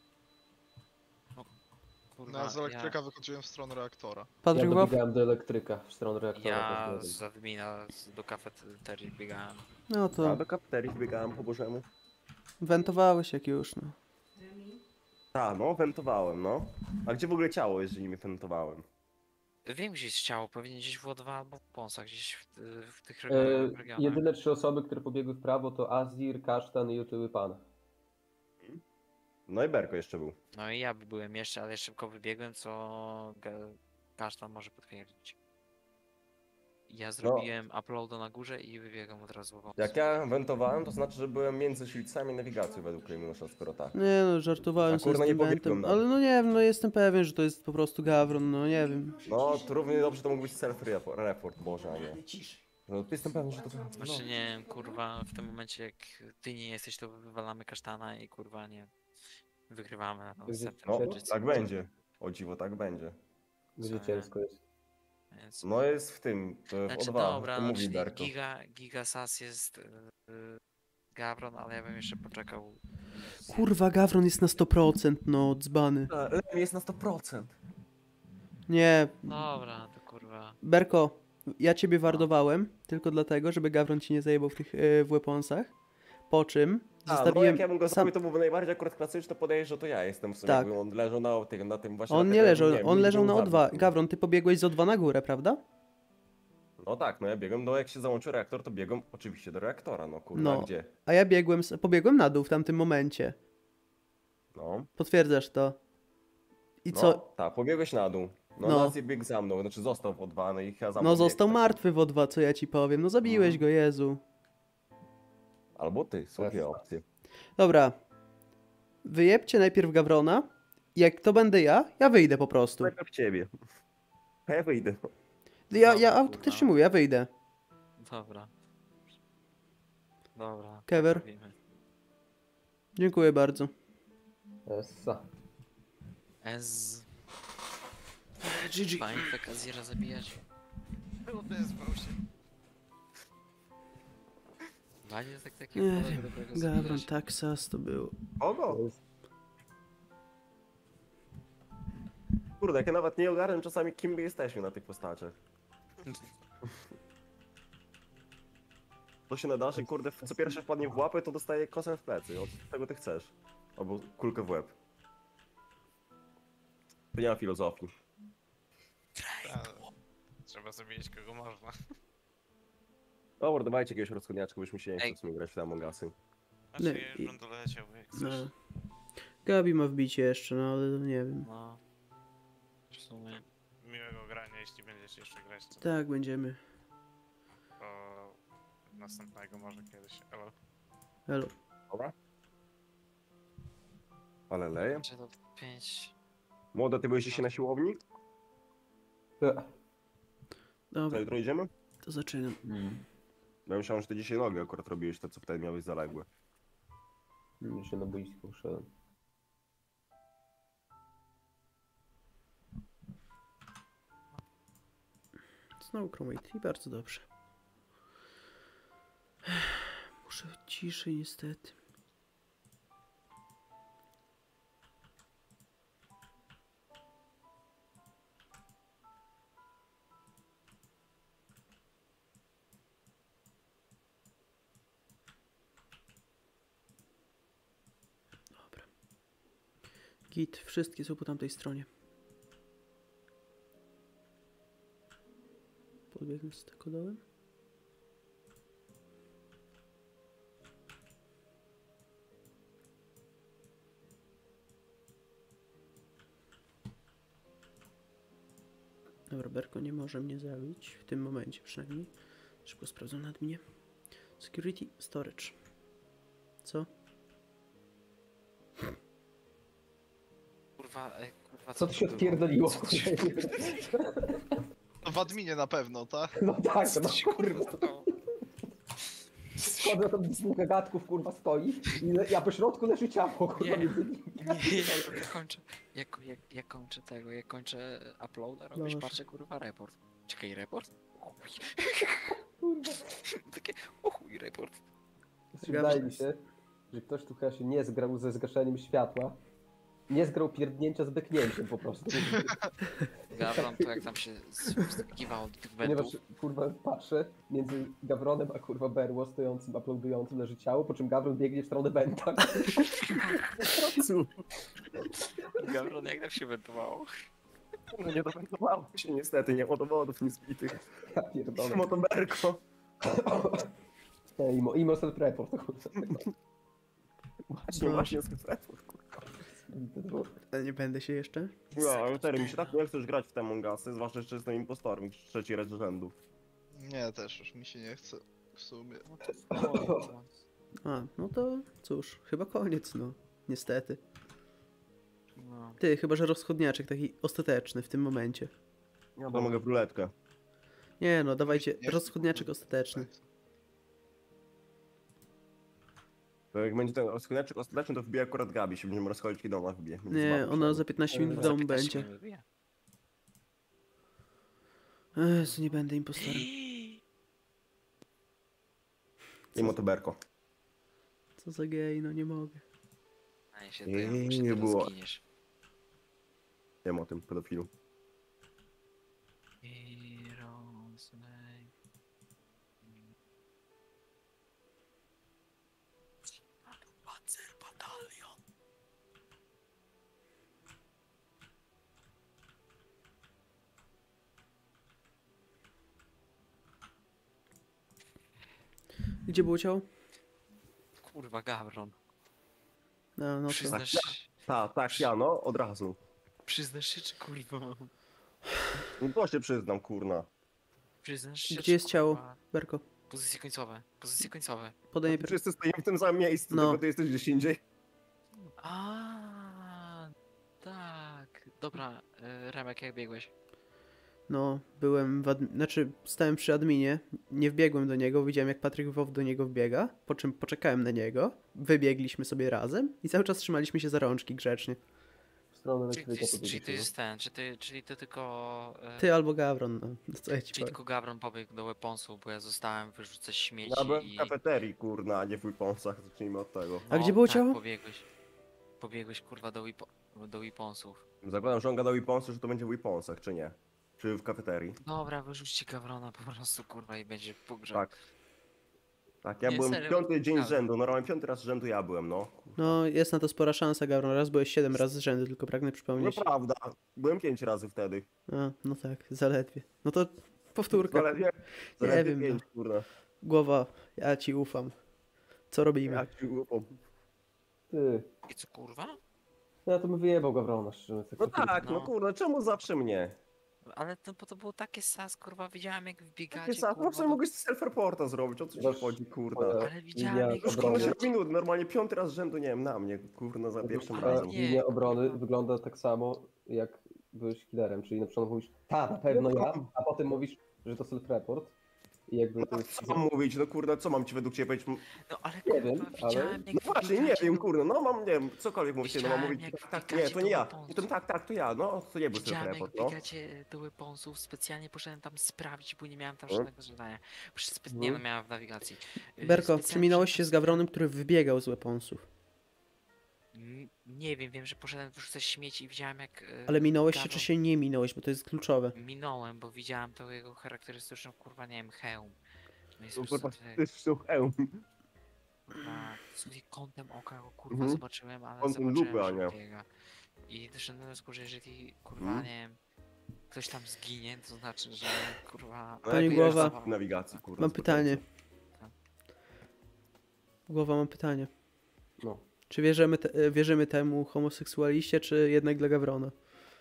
Kurwa, No, z elektryka wychodziłem w stronę reaktora. Ja Patryk Wow? dobiegałem do elektryka w stronę ja, reaktora. ja też nie z admina z- do kafeterii biegałem. No Ja to do kafeterii biegałem po bożemu. wentowałeś jak już, no. A, no, wentowałem, no. A gdzie w ogóle ciało, jeżeli mnie wentowałem? Wiem, gdzie jest ciało, pewnie gdzieś w O dwa albo w Ponsach, gdzieś w, w tych E, regionach. regionach. jedyne trzy osoby, które pobiegły w prawo to Azir, Kasztan i Otyły Pan. No i Berko jeszcze był. No i ja byłem jeszcze, ale szybko wybiegłem, co ga- kasztan może potwierdzić. Ja zrobiłem uploada na górze i wybiegam od razu w Jak ja wentowałem, to znaczy, że byłem między szylcami nawigacją według Leminusza, skoro tak. Nie no, żartowałem A sobie z kurna, tym nie wentem, pobiegłem, no. ale no nie wiem, no jestem pewien, że to jest po prostu Gawron, no nie wiem. No, to równie dobrze to mógł być self-report, Boże, a nie. No, jestem pewien, że to... No. Znaczy nie wiem, kurwa, w tym momencie jak ty nie jesteś, to wywalamy kasztana i kurwa nie wygrywamy na Gdzie- następnym No, Czego? tak będzie. O dziwo, tak będzie. Gdzie Co ciężko jest. Więc... No jest w tym, to w Znaczy O dwa, dobra, to no, mówi czyli Berko. giga, giga sas jest yy, Gawron, ale ja bym jeszcze poczekał. Kurwa, Gawron jest na sto procent, no, dzbany. Lemi jest na sto procent. Nie, Dobra, to kurwa. Berko, ja ciebie wardowałem, tylko dlatego, żeby Gawron ci nie zajebał w tych, e, w weaponsach. Po czym A, no zostawiłem jak ja bym go sam... zrobił, to byłby najbardziej akurat klasyczny, to podejrzeć, że to ja jestem w sumie, Tak. jakby on leżał na tym, na tym właśnie... On na nie tym, leżał, wiem, on nie leżał był na O dwa. zabił. Gawron, ty pobiegłeś z O dwa na górę, prawda? No tak, no ja biegłem, no jak się załączył reaktor, to biegłem oczywiście do reaktora, no kurwa, No. gdzie? A ja biegłem, z- pobiegłem na dół w tamtym momencie. No. Potwierdzasz to. I No, co? tak, pobiegłeś na dół. No, No. Nazir biegł za mną, znaczy został w O dwa, no i ja za mną No biegł, został tak. martwy w O dwa, co ja ci powiem. No zabiłeś Mhm. go, Jezu. Albo ty, są dwie opcje. Dobra. Wyjebcie najpierw Gawrona. Jak to będę ja, ja wyjdę po prostu. Najpierw ciebie. A ja wyjdę. Ja, ja Dobra, autentycznie kurwa. mówię, ja wyjdę. Dobra. Dobra. Kever. robimy. Dziękuję bardzo. Essa. Ez. G G. Fajnie te Kazira zabijać. Odezwał się. Fajnie jest tak takiego Nie dobrego, wiem. dobrego Gawron, zabijać. Taxas to było. Kogo? Kurde, jak ja nawet nie ogarnę czasami, kim my jesteśmy na tych postaciach. To się nada, że kurde, co pierwsze wpadnie w łapę, to dostaje kosem w plecy. Od tego ty chcesz. Albo kulkę w łeb. To nie ma filozofii. Ta, trzeba zabijać kogo można. Dobra, dawajcie jakiegoś rozchodniaczka, bo już mi się nie Ej. chce w sumie grać w te Among Usy. Znaczy, Nie, ja i- już będę leciał, jak chcesz. No. Gabi ma wbicie jeszcze, no ale nie wiem. No. W sumie. Miłego grania, jeśli będziecie jeszcze grać, to, Tak, będziemy. to następnego może kiedyś. Elo. Elo. Dobra. Ale leje. Czy to pięć. Młoda, ty byłeś dzisiaj na siłowni? E, Dobra, Co, jutro idziemy? to zaczynam. Bo ja myślałem, że ty dzisiaj nogi akurat robiłeś to, co wtedy miałeś zaległe. Już się na boisku uszedłem. Znowu Chromate i bardzo dobrze. Muszę ciszej niestety. Dobra. Git, wszystkie są po tamtej stronie. Podbiegnę z tego dołem. Dobra, Berko nie może mnie zabić, w tym momencie przynajmniej. Szybko sprawdzam nad mnie. Security, storage. Co? Kurwa, e, kurwa, Co tu się to było? odpierdoliło? Co tu się- No w adminie na pewno, tak? No tak, Co no tu się kurwa. kurwa stało? Chodzę tam dwóch gagatków, kurwa, stoi i le- ja po środku leży ciało, kurwa, Nie. między nimi. Nie, ja kończę. Jak, jak, jak kończę tego, jak kończę uploada robić, Dobrze. patrzę kurwa report. Czekaj, report? O chuj. Kurwa. Takie, o chuj, report. Wydaje mi się, że ktoś tu chyba się nie zgrał ze zgaszeniem światła. Nie zgrał pierdnięcia z beknięciem po prostu. Gawron to jak tam się wskakiwało do tych Ponieważ, wentów. kurwa, patrzę, między Gawronem a kurwa Berło stojącym, uploadującym leży ciało, po czym Gawron biegnie w stronę Benta. Gawron jak tam się wentowało? No nie dowentowało się niestety, nie ma dowodów nie zbitych. Ja pierdolę. Motoberko. Nie, Imo, imo self-report, kurwa. Właśnie, właśnie z report. Ale nie będę się jeszcze? No, ale serio, mi się tak nie chcesz grać w te Among Usy, zwłaszcza jeszcze jestem impostorem, już trzeci raz z rzędu. Nie, też już mi się nie chce. W sumie. No to A, no to cóż, chyba koniec, no. Niestety. no. Ty, chyba że rozchodniaczek taki ostateczny w tym momencie. Ja to mogę w ruletkę. Nie no, dawajcie, Nie, rozchodniaczek kurwa. ostateczny. To jak będzie ten rozchodniaczek ostateczny, to wbije akurat Gabi, się będziemy rozchodzić, kiedy ona wbije. Więc Nie, zobaczymy. ona za piętnaście minut w Za domu piętnaście będzie. minut bije. Jezu, nie będę impostorem. I motoberko. Co za gej, no nie mogę. A ja się to ja Nie, muszę nie teraz było. zginiesz. Wiem o tym, pedofilu. Heroes name. Panzer Batalion. Gdzie było ciało? Kurwa, Gawron. No, no to... Przyznasz się, Tak, tak, ja no, od razu. przyznasz się, czy kurwa? No to się przyznam, kurna. Przyznasz się, Gdzie czy, jest ciało? kurwa? Berko. Pozycje końcowe, pozycje końcowe. Podanie... Wszyscy stoimy w tym samym miejscu, No. tylko ty jesteś gdzieś indziej. A, tak. Dobra, y, Remek, jak biegłeś? No, byłem w admi- znaczy stałem przy adminie, nie wbiegłem do niego, widziałem jak Patryk Wow do niego wbiega, po czym poczekałem na niego, wybiegliśmy sobie razem i cały czas trzymaliśmy się za rączki grzecznie. W stronę Czyli, elektryka czyli, czyli to podjedziecie, jest ten, czy ty, czyli to tylko... y, Ty albo Gawron, no, no co ja ci Czyli powiem. tylko Gawron pobiegł do weaponsów, bo ja zostałem wyrzucać śmieci Ja byłem w i... kafeterii, kurna, a nie w weaponsach, zacznijmy od tego. A gdzie było tak, ciało? pobiegłeś. Pobiegłeś, kurwa, do, wepo... do weaponsów. Zakładam, że on gadał weaponsy, że to będzie w weaponsach, czy nie? Czy w kafeterii? Dobra, wyrzućcie Gawrona po prostu, kurwa, i będzie pogrzeb. Tak. Tak, ja Nie, byłem serio, piąty dzień z prawda. rzędu, normalnie piąty raz z rzędu ja byłem, no. No, jest na to spora szansa, Gawron, raz byłeś siedem razy z rzędu, tylko pragnę No przypomnieć. prawda, byłem pięć razy wtedy. A, no tak, zaledwie. No to powtórka. Zaledwie, zaledwie wiem, pięć, kurna. Głowa, ja ci ufam. Co robimy? Ja ci ufam. Ty. I co, kurwa? No ja to bym wyjebał Gawrona, szczerze. No tak, no No. kurna, czemu zawsze mnie? Ale to, bo to było takie sas, kurwa, widziałem jak wbiegacie, Takie sam, no kurwa, w sumie do... mogłeś self-reporta zrobić, o co ci Masz- chodzi, kurna. Ale widziałem Linia jak Już obrony. kurczę wbiegacie. minut, normalnie piąty raz z rzędu, nie wiem, na mnie, kurna, za pierwszym Ale razem. nie. Linia obrony wygląda tak samo, jak byłeś killerem, czyli na przykład mówisz, ta, na pewno ja, a potem mówisz, że to self-report. I jakby to jest... Co mam mówić, no kurna, co mam ci według ciebie powiedzieć? No ale Nie kurwa, wiem, ale- widziałem jak No właśnie, nie wbiegacie wiem, do- kurna, no mam, nie wiem, cokolwiek mówicie, no mam Widziałem, mówić, jak tak, tak, wbiegacie nie, to do nie ja. weaponsów. I to tak, tak, to ja, no, to nie był Widziałem jak self-report, no. biegacie do weaponsów, specjalnie poszedłem tam sprawdzić, bo nie miałem tam No. żadnego zadania. Przecież spe... Nie no, miałem w nawigacji. Yy, Berko, specjalnie czy minąłeś poszedłem się z tam Gawronem, który wybiegał z weaponsów? spra- Nie wiem, wiem, że poszedłem wyrzucać śmieci i widziałem jak... yy, Ale minąłeś się, Gawron- czy się nie minąłeś, bo to jest kluczowe. Minąłem, bo widziałem to jego charakterystyczną, kurwa, nie wiem, hełm. No i No, po kurwa, prostu ty są hełm. kurwa, sobie kątem oka go kurwa Mhm. zobaczyłem, ale Kątem zobaczyłem, lupy, a że nie. biega. I doszedłem do wniosku, że jeżeli kurwa, Mhm. nie wiem, ktoś tam zginie, to znaczy, że kurwa... No, Pani jak Głowa. jest w nawigacji, kurwa. Mam spokojnie. pytanie. Głowa, mam pytanie. No. Czy wierzymy, te, e, wierzymy temu homoseksualiście, czy jednak dla Gawrona?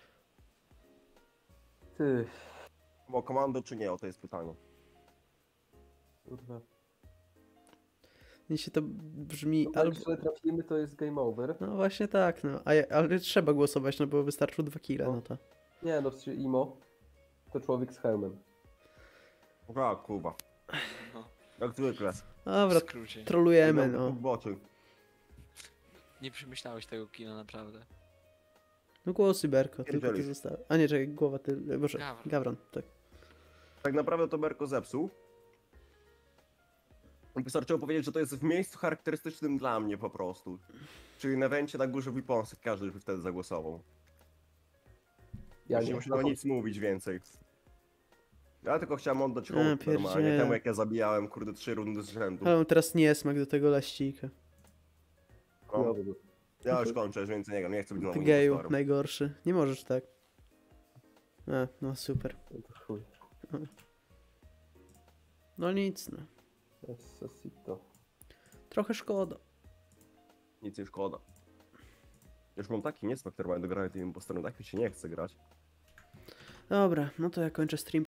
Ty, Bo komando czy nie, o to jest pytanie. kurwa. Jeśli to brzmi No, albo... jak źle trafimy, to jest game over. No właśnie tak, no. A, ja- ale trzeba głosować, no bo wystarczył dwa kile, no to... Nie, no przecież Imo to człowiek z hełmem. A, kurwa. No, Jak zwykle. Dobra, w skrócie. trolujemy, Jedną no. w boczy. Nie przemyślałeś tego kina, naprawdę. No głosy Berko, tylko ty Pierdzielisz. zostały. A nie, czekaj, głowa, ty... Boże, Gawron. Gawron, tak. Tak naprawdę to Berko zepsuł. Wystarczyło powiedzieć, że to jest w miejscu charakterystycznym dla mnie po prostu. Czyli na wencie na górze Weaponsy, każdy by wtedy zagłosował. Ja Ja nie nie. musiałem nic mówić więcej. Ja tylko chciałem oddać A, hołd normalnie, pierdziele. temu jak ja zabijałem, kurde, trzy rundy z rzędu. Ale mam teraz niesmak do tego laścika. No, Chujowy był. ja już kończę, już więcej nie gram, nie chcę być Ty znowu geju, impostorem. najgorszy. Nie możesz tak. A, no super. No to chuj. No nic, no. Necessito. Trochę szkoda. Nic nie szkoda. Już mam taki niesmak normalnie do grania tym impostorem, tak mi się nie chce grać. Dobra, no to ja kończę stream.